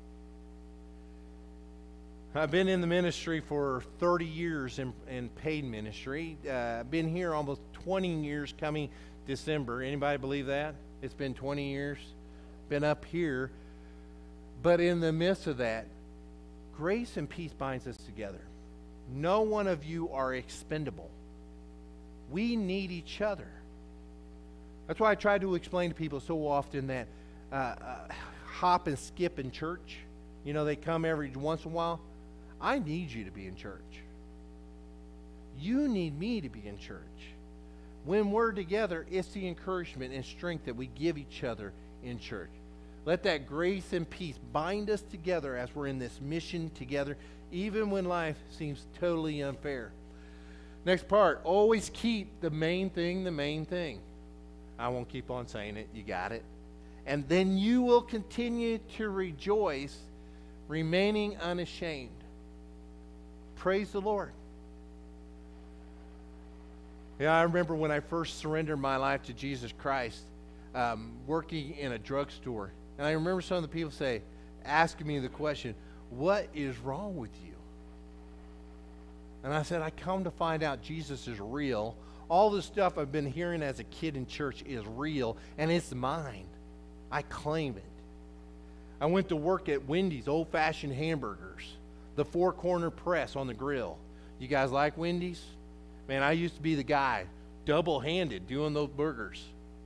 I've been in the ministry for 30 years in paid ministry. I've been here almost 20 years coming December. Anybody believe that? It's been 20 years. Been up here. But in the midst of that, grace and peace binds us together. No one of you are expendable. We need each other. That's why I try to explain to people so often that hop and skip in church. You know, they come every once in a while. I need you to be in church. You need me to be in church. When we're together, it's the encouragement and strength that we give each other in church. Let that grace and peace bind us together as we're in this mission together, even when life seems totally unfair. Next part, always keep the main thing the main thing. I won't keep on saying it. You got it. And then you will continue to rejoice, remaining unashamed. Praise the Lord. Yeah, I remember when I first surrendered my life to Jesus Christ, working in a drugstore. And I remember some of the people asking me the question, what is wrong with you? And I said, I come to find out Jesus is real. All the stuff I've been hearing as a kid in church is real, and it's mine. I claim it. I went to work at Wendy's, old-fashioned hamburgers, the four-corner press on the grill. You guys like Wendy's? Man, I used to be the guy, double-handed, doing those burgers.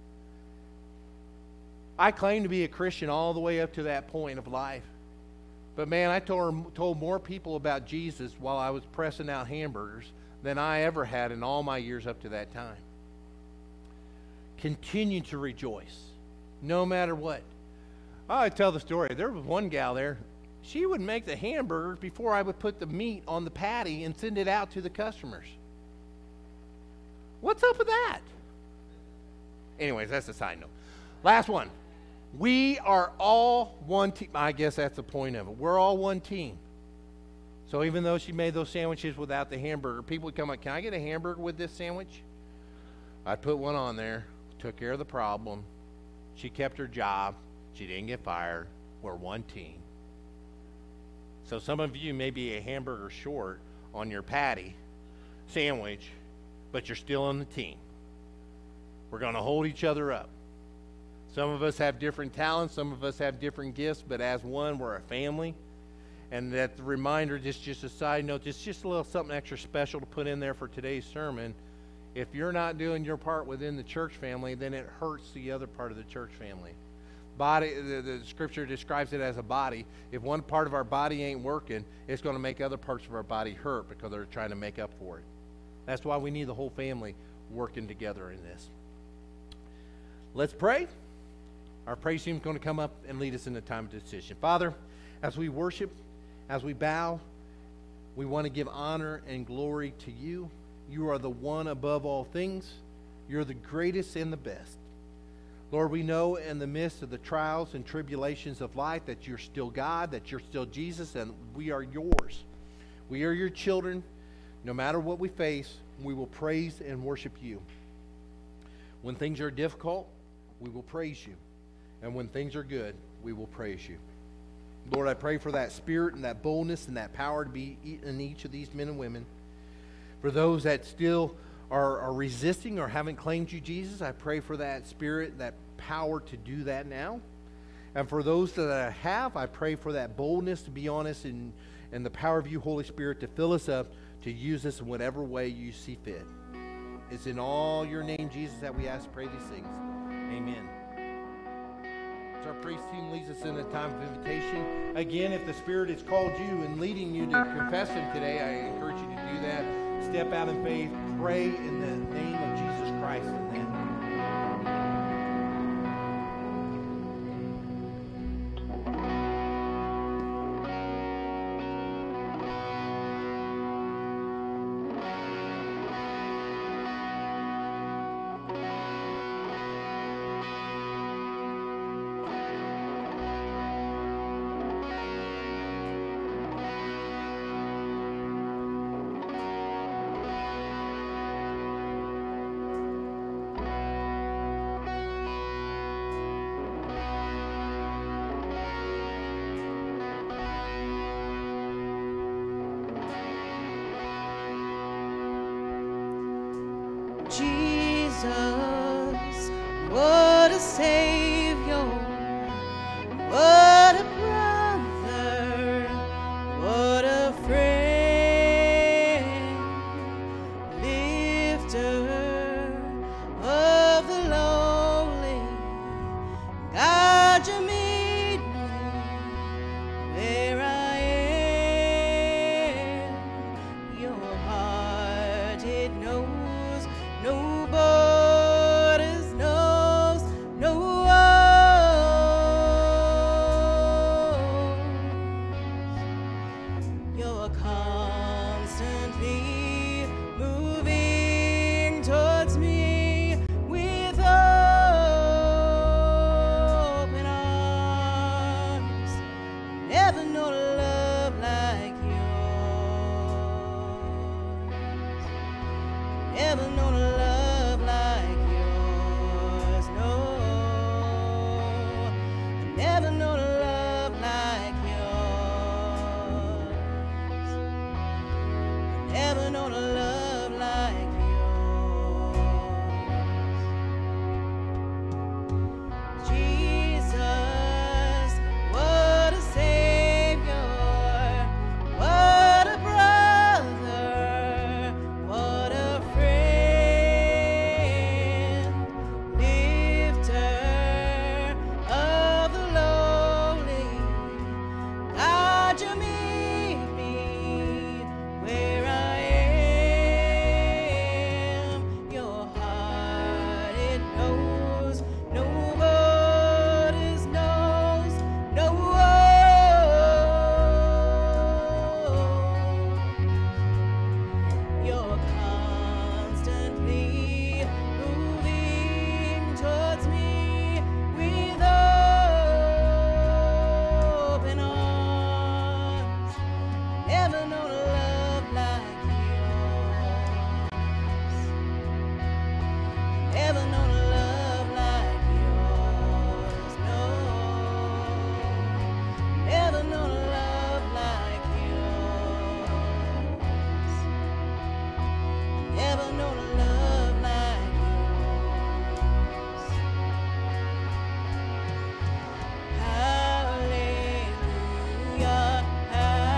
I claim to be a Christian all the way up to that point of life. But man, I told more people about Jesus while I was pressing out hamburgers than I ever had in all my years up to that time. Continue to rejoice, no matter what. I tell the story. There was one gal there. She would make the hamburgers before I would put the meat on the patty and send it out to the customers. What's up with that? Anyways, that's a side note. Last one. We are all one team. I guess that's the point of it. We're all one team. So even though she made those sandwiches without the hamburger, people would come up, can I get a hamburger with this sandwich? I'd put one on there, took care of the problem. She kept her job. She didn't get fired. We're one team. So some of you may be a hamburger short on your patty sandwich, but you're still on the team. We're going to hold each other up. Some of us have different talents. Some of us have different gifts, but as one, we're a family. And that the reminder, just a side note, just a little something extra special to put in there for today's sermon. If you're not doing your part within the church family, then it hurts the other part of the church family. Body, the scripture describes it as a body. If one part of our body ain't working, it's going to make other parts of our body hurt because they're trying to make up for it. That's why we need the whole family working together in this. Let's pray. Our praise team is going to come up and lead us in the time of decision. Father, as we worship, as we bow, we want to give honor and glory to you. You are the one above all things. You're the greatest and the best. Lord, we know in the midst of the trials and tribulations of life that you're still God, that you're still Jesus, and we are yours. We are your children. No matter what we face, we will praise and worship you. When things are difficult, we will praise you. And when things are good, we will praise you. Lord, I pray for that spirit and that boldness and that power to be in each of these men and women. For those that still are resisting or haven't claimed you, Jesus, I pray for that spirit, that power to do that now. And for those that have, I pray for that boldness to be honest and the power of you, Holy Spirit, to fill us up, to use us in whatever way you see fit. It's in all your name, Jesus, that we ask and pray these things. Amen. As our praise team leads us in a time of invitation, again, if the Spirit has called you and leading you to confess Him today, I encourage you to do that. Step out in faith, pray in the name of Jesus Christ. Amen. Jesus, what a Savior, what a brother, what a friend, lifter of the lowly. God, you meet me where I am. Your heart, it knows no borders, knows no walls. You're constantly moving towards me with open arms. Never known a love like yours. Never known a love like yours, no. Never known a love like yours. Never known a love like yours. Jesus, what a Savior, what a brother, what a friend, lifter of the lowly. God, you meet me where I am. Your heart, it knows no borders, knows no walls. You're constantly moving towards me with open arms. Never known a love like yours. Never known a love like yours, no. Never known a love like yours. Never known a love like yours. Hallelujah, hallelujah.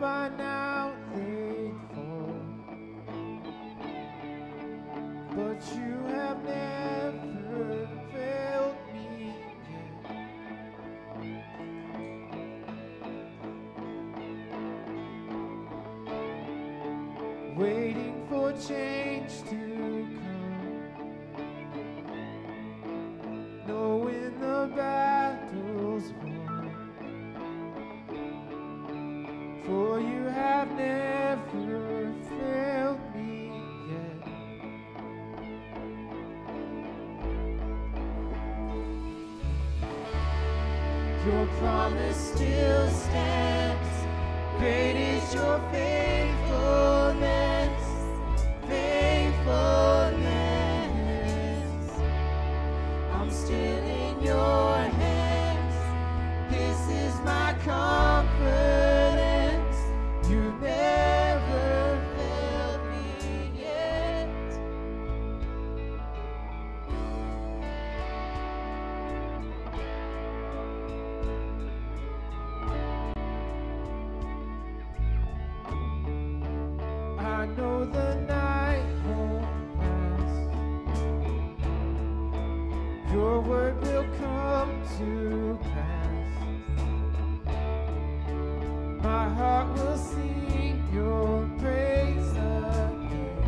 by now laid for, but you have never failed me yet. Waiting for change to come, knowing the battle's won, for you have never failed me yet. Your promise still stands. Great is your faithfulness, faithfulness. I'm still in your hands. This is my confidence. You never failed me yet. I know the night won't last. Your word will come to pass. My heart will sing your praise again.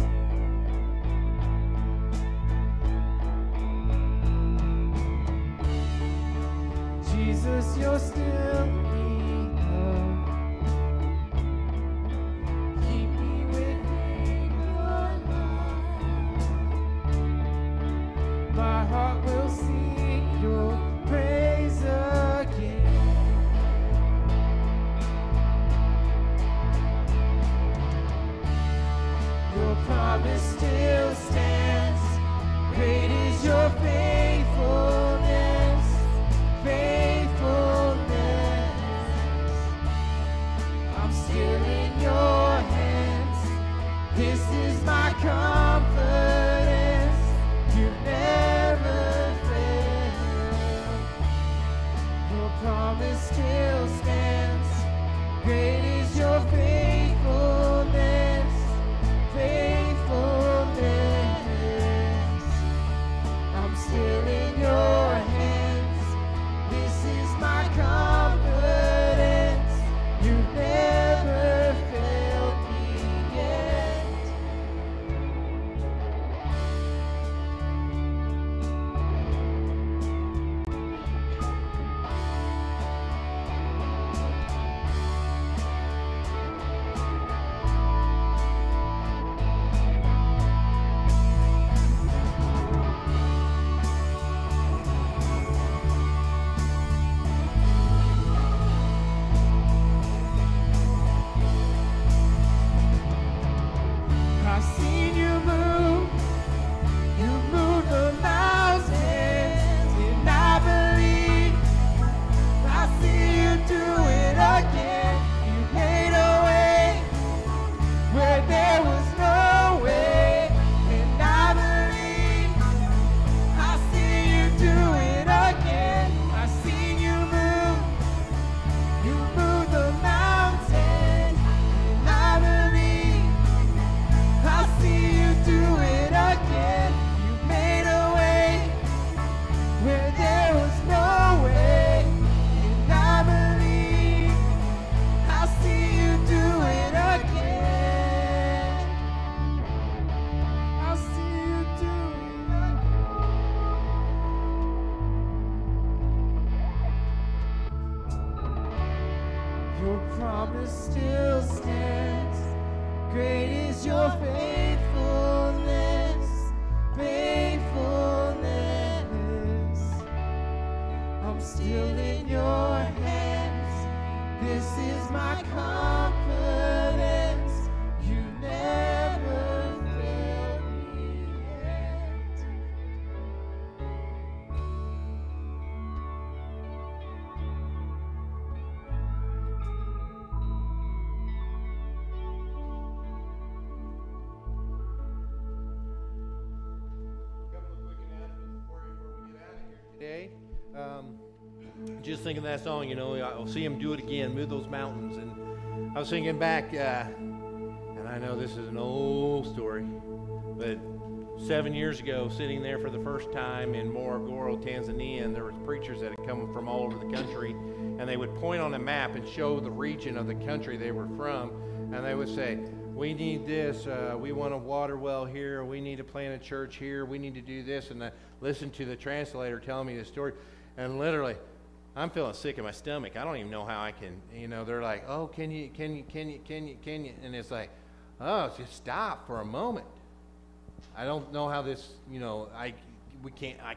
Jesus, you're still enough. Keep me within your love. My heart will sing your praise again. Your promise still stands. Great is your faithfulness, faithfulness. I'm still in your hands. This is my confidence. You never fail. Your promise still stands. Great is your faithfulness, faithfulness. I'm still in your hands. This is my confidence. You never failed me yet. I've seen you move the mountains, and I believe I see you do it again. You made a way where there was no way, and I believe I see you do it again. I've seen you move the mountains, and I believe I see you do it again. You made a way where there was no way, and I believe I see you do it again. I see you do it again. Your promise still stands. Great is your faithfulness, faithfulness. I'm still in your hands. This is my confidence. You never failed me yet. Couple of quick announcements for you before we get out of here today. Just thinking of that song, you know, I'll see him do it again, move those mountains. And I was thinking back, and I know this is an old story, but 7 years ago, sitting there for the first time in Morogoro, Tanzania, and there was preachers that had come from all over the country, and they would point on a map and show the region of the country they were from, and they would say, we need this, we want a water well here, we need to plant a church here, we need to do this, and I listened to the translator telling me the story, and literally, I'm feeling sick in my stomach. I don't even know how I can, they're like, oh, can you, and it's like, oh, just stop for a moment. I don't know how this, we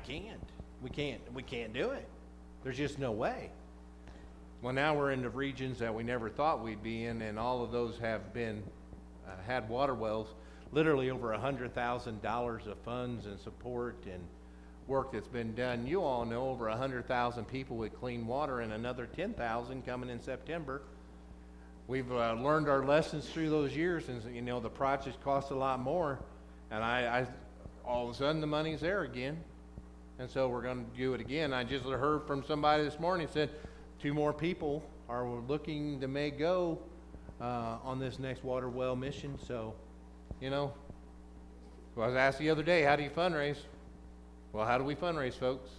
can't do it. There's just no way. Well, now we're in the regions that we never thought we'd be in, and all of those have been, had water wells, literally over $100,000 of funds and support and work that's been done. You all know over 100,000 people with clean water and another 10,000 coming in September. We've learned our lessons through those years, and the projects cost a lot more, and I all of a sudden the money's there again, and so we're going to do it again. I just heard from somebody this morning said 2 more people are looking to may go on this next water well mission. So, I was asked the other day, how do you fundraise? Well, how do we fundraise, folks?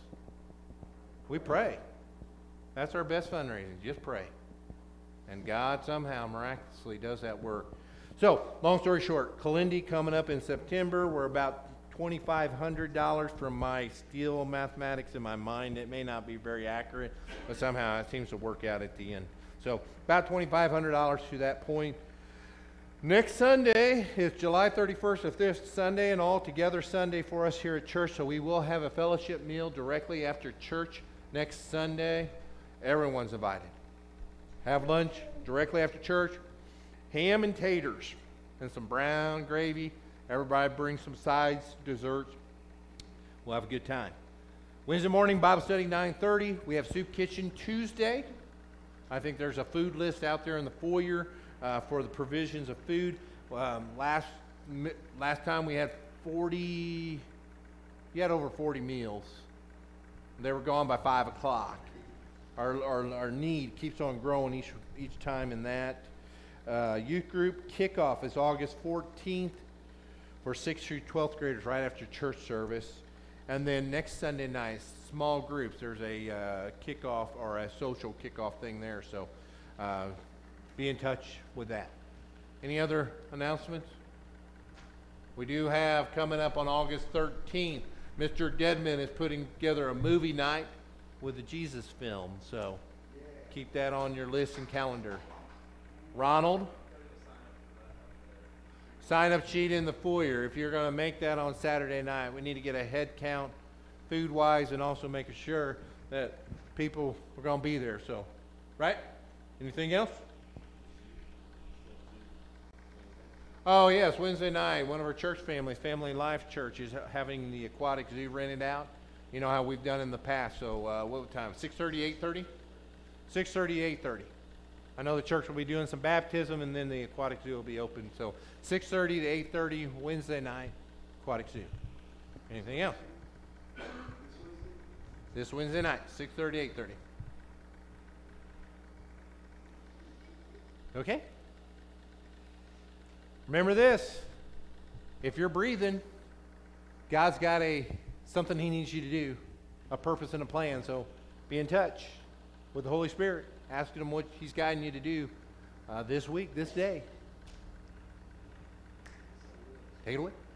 We pray. That's our best fundraising, just pray. And God somehow miraculously does that work. So, long story short, Kalindi coming up in September. We're about $2,500 from my Steele mathematics in my mind. It may not be very accurate, but somehow it seems to work out at the end. So, about $2,500 to that point. Next Sunday is July 31st of this Sunday, and all together Sunday for us here at church. So we will have a fellowship meal directly after church next Sunday. Everyone's invited. Have lunch directly after church. Ham and taters and some brown gravy. Everybody bring some sides, desserts. We'll have a good time. Wednesday morning, Bible study, 9:30. We have Soup Kitchen Tuesday. I think there's a food list out there in the foyer for the provisions of food. Last time we had over 40 meals. They were gone by 5 o'clock. Our need keeps on growing each time in that. Youth group kickoff is August 14th for 6th through 12th graders right after church service. And then next Sunday night, small groups. There's a kickoff or a social kickoff thing there. So be in touch with that. Any other announcements? We do have coming up on August 13th, Mr. Deadman is putting together a movie night with the Jesus film. So keep that on your list and calendar. Ronald? Sign up sheet in the foyer. If you're going to make that on Saturday night, we need to get a head count food-wise and also making sure that people are going to be there. So, right? Anything else? Oh, yes, Wednesday night, one of our church families, Family Life Church, is having the aquatic zoo rented out. You know how we've done in the past. So, what time? 6:30, 8:30? 6:30, 8:30. I know the church will be doing some baptism, and then the aquatic zoo will be open. So 6:30 to 8:30 Wednesday night, aquatic zoo. Anything else? This Wednesday night, 6:30, 8:30. Okay? Remember this. If you're breathing, God's got something he needs you to do, a purpose and a plan. So be in touch with the Holy Spirit, asking him what he's guiding you to do this week, this day. Take it away.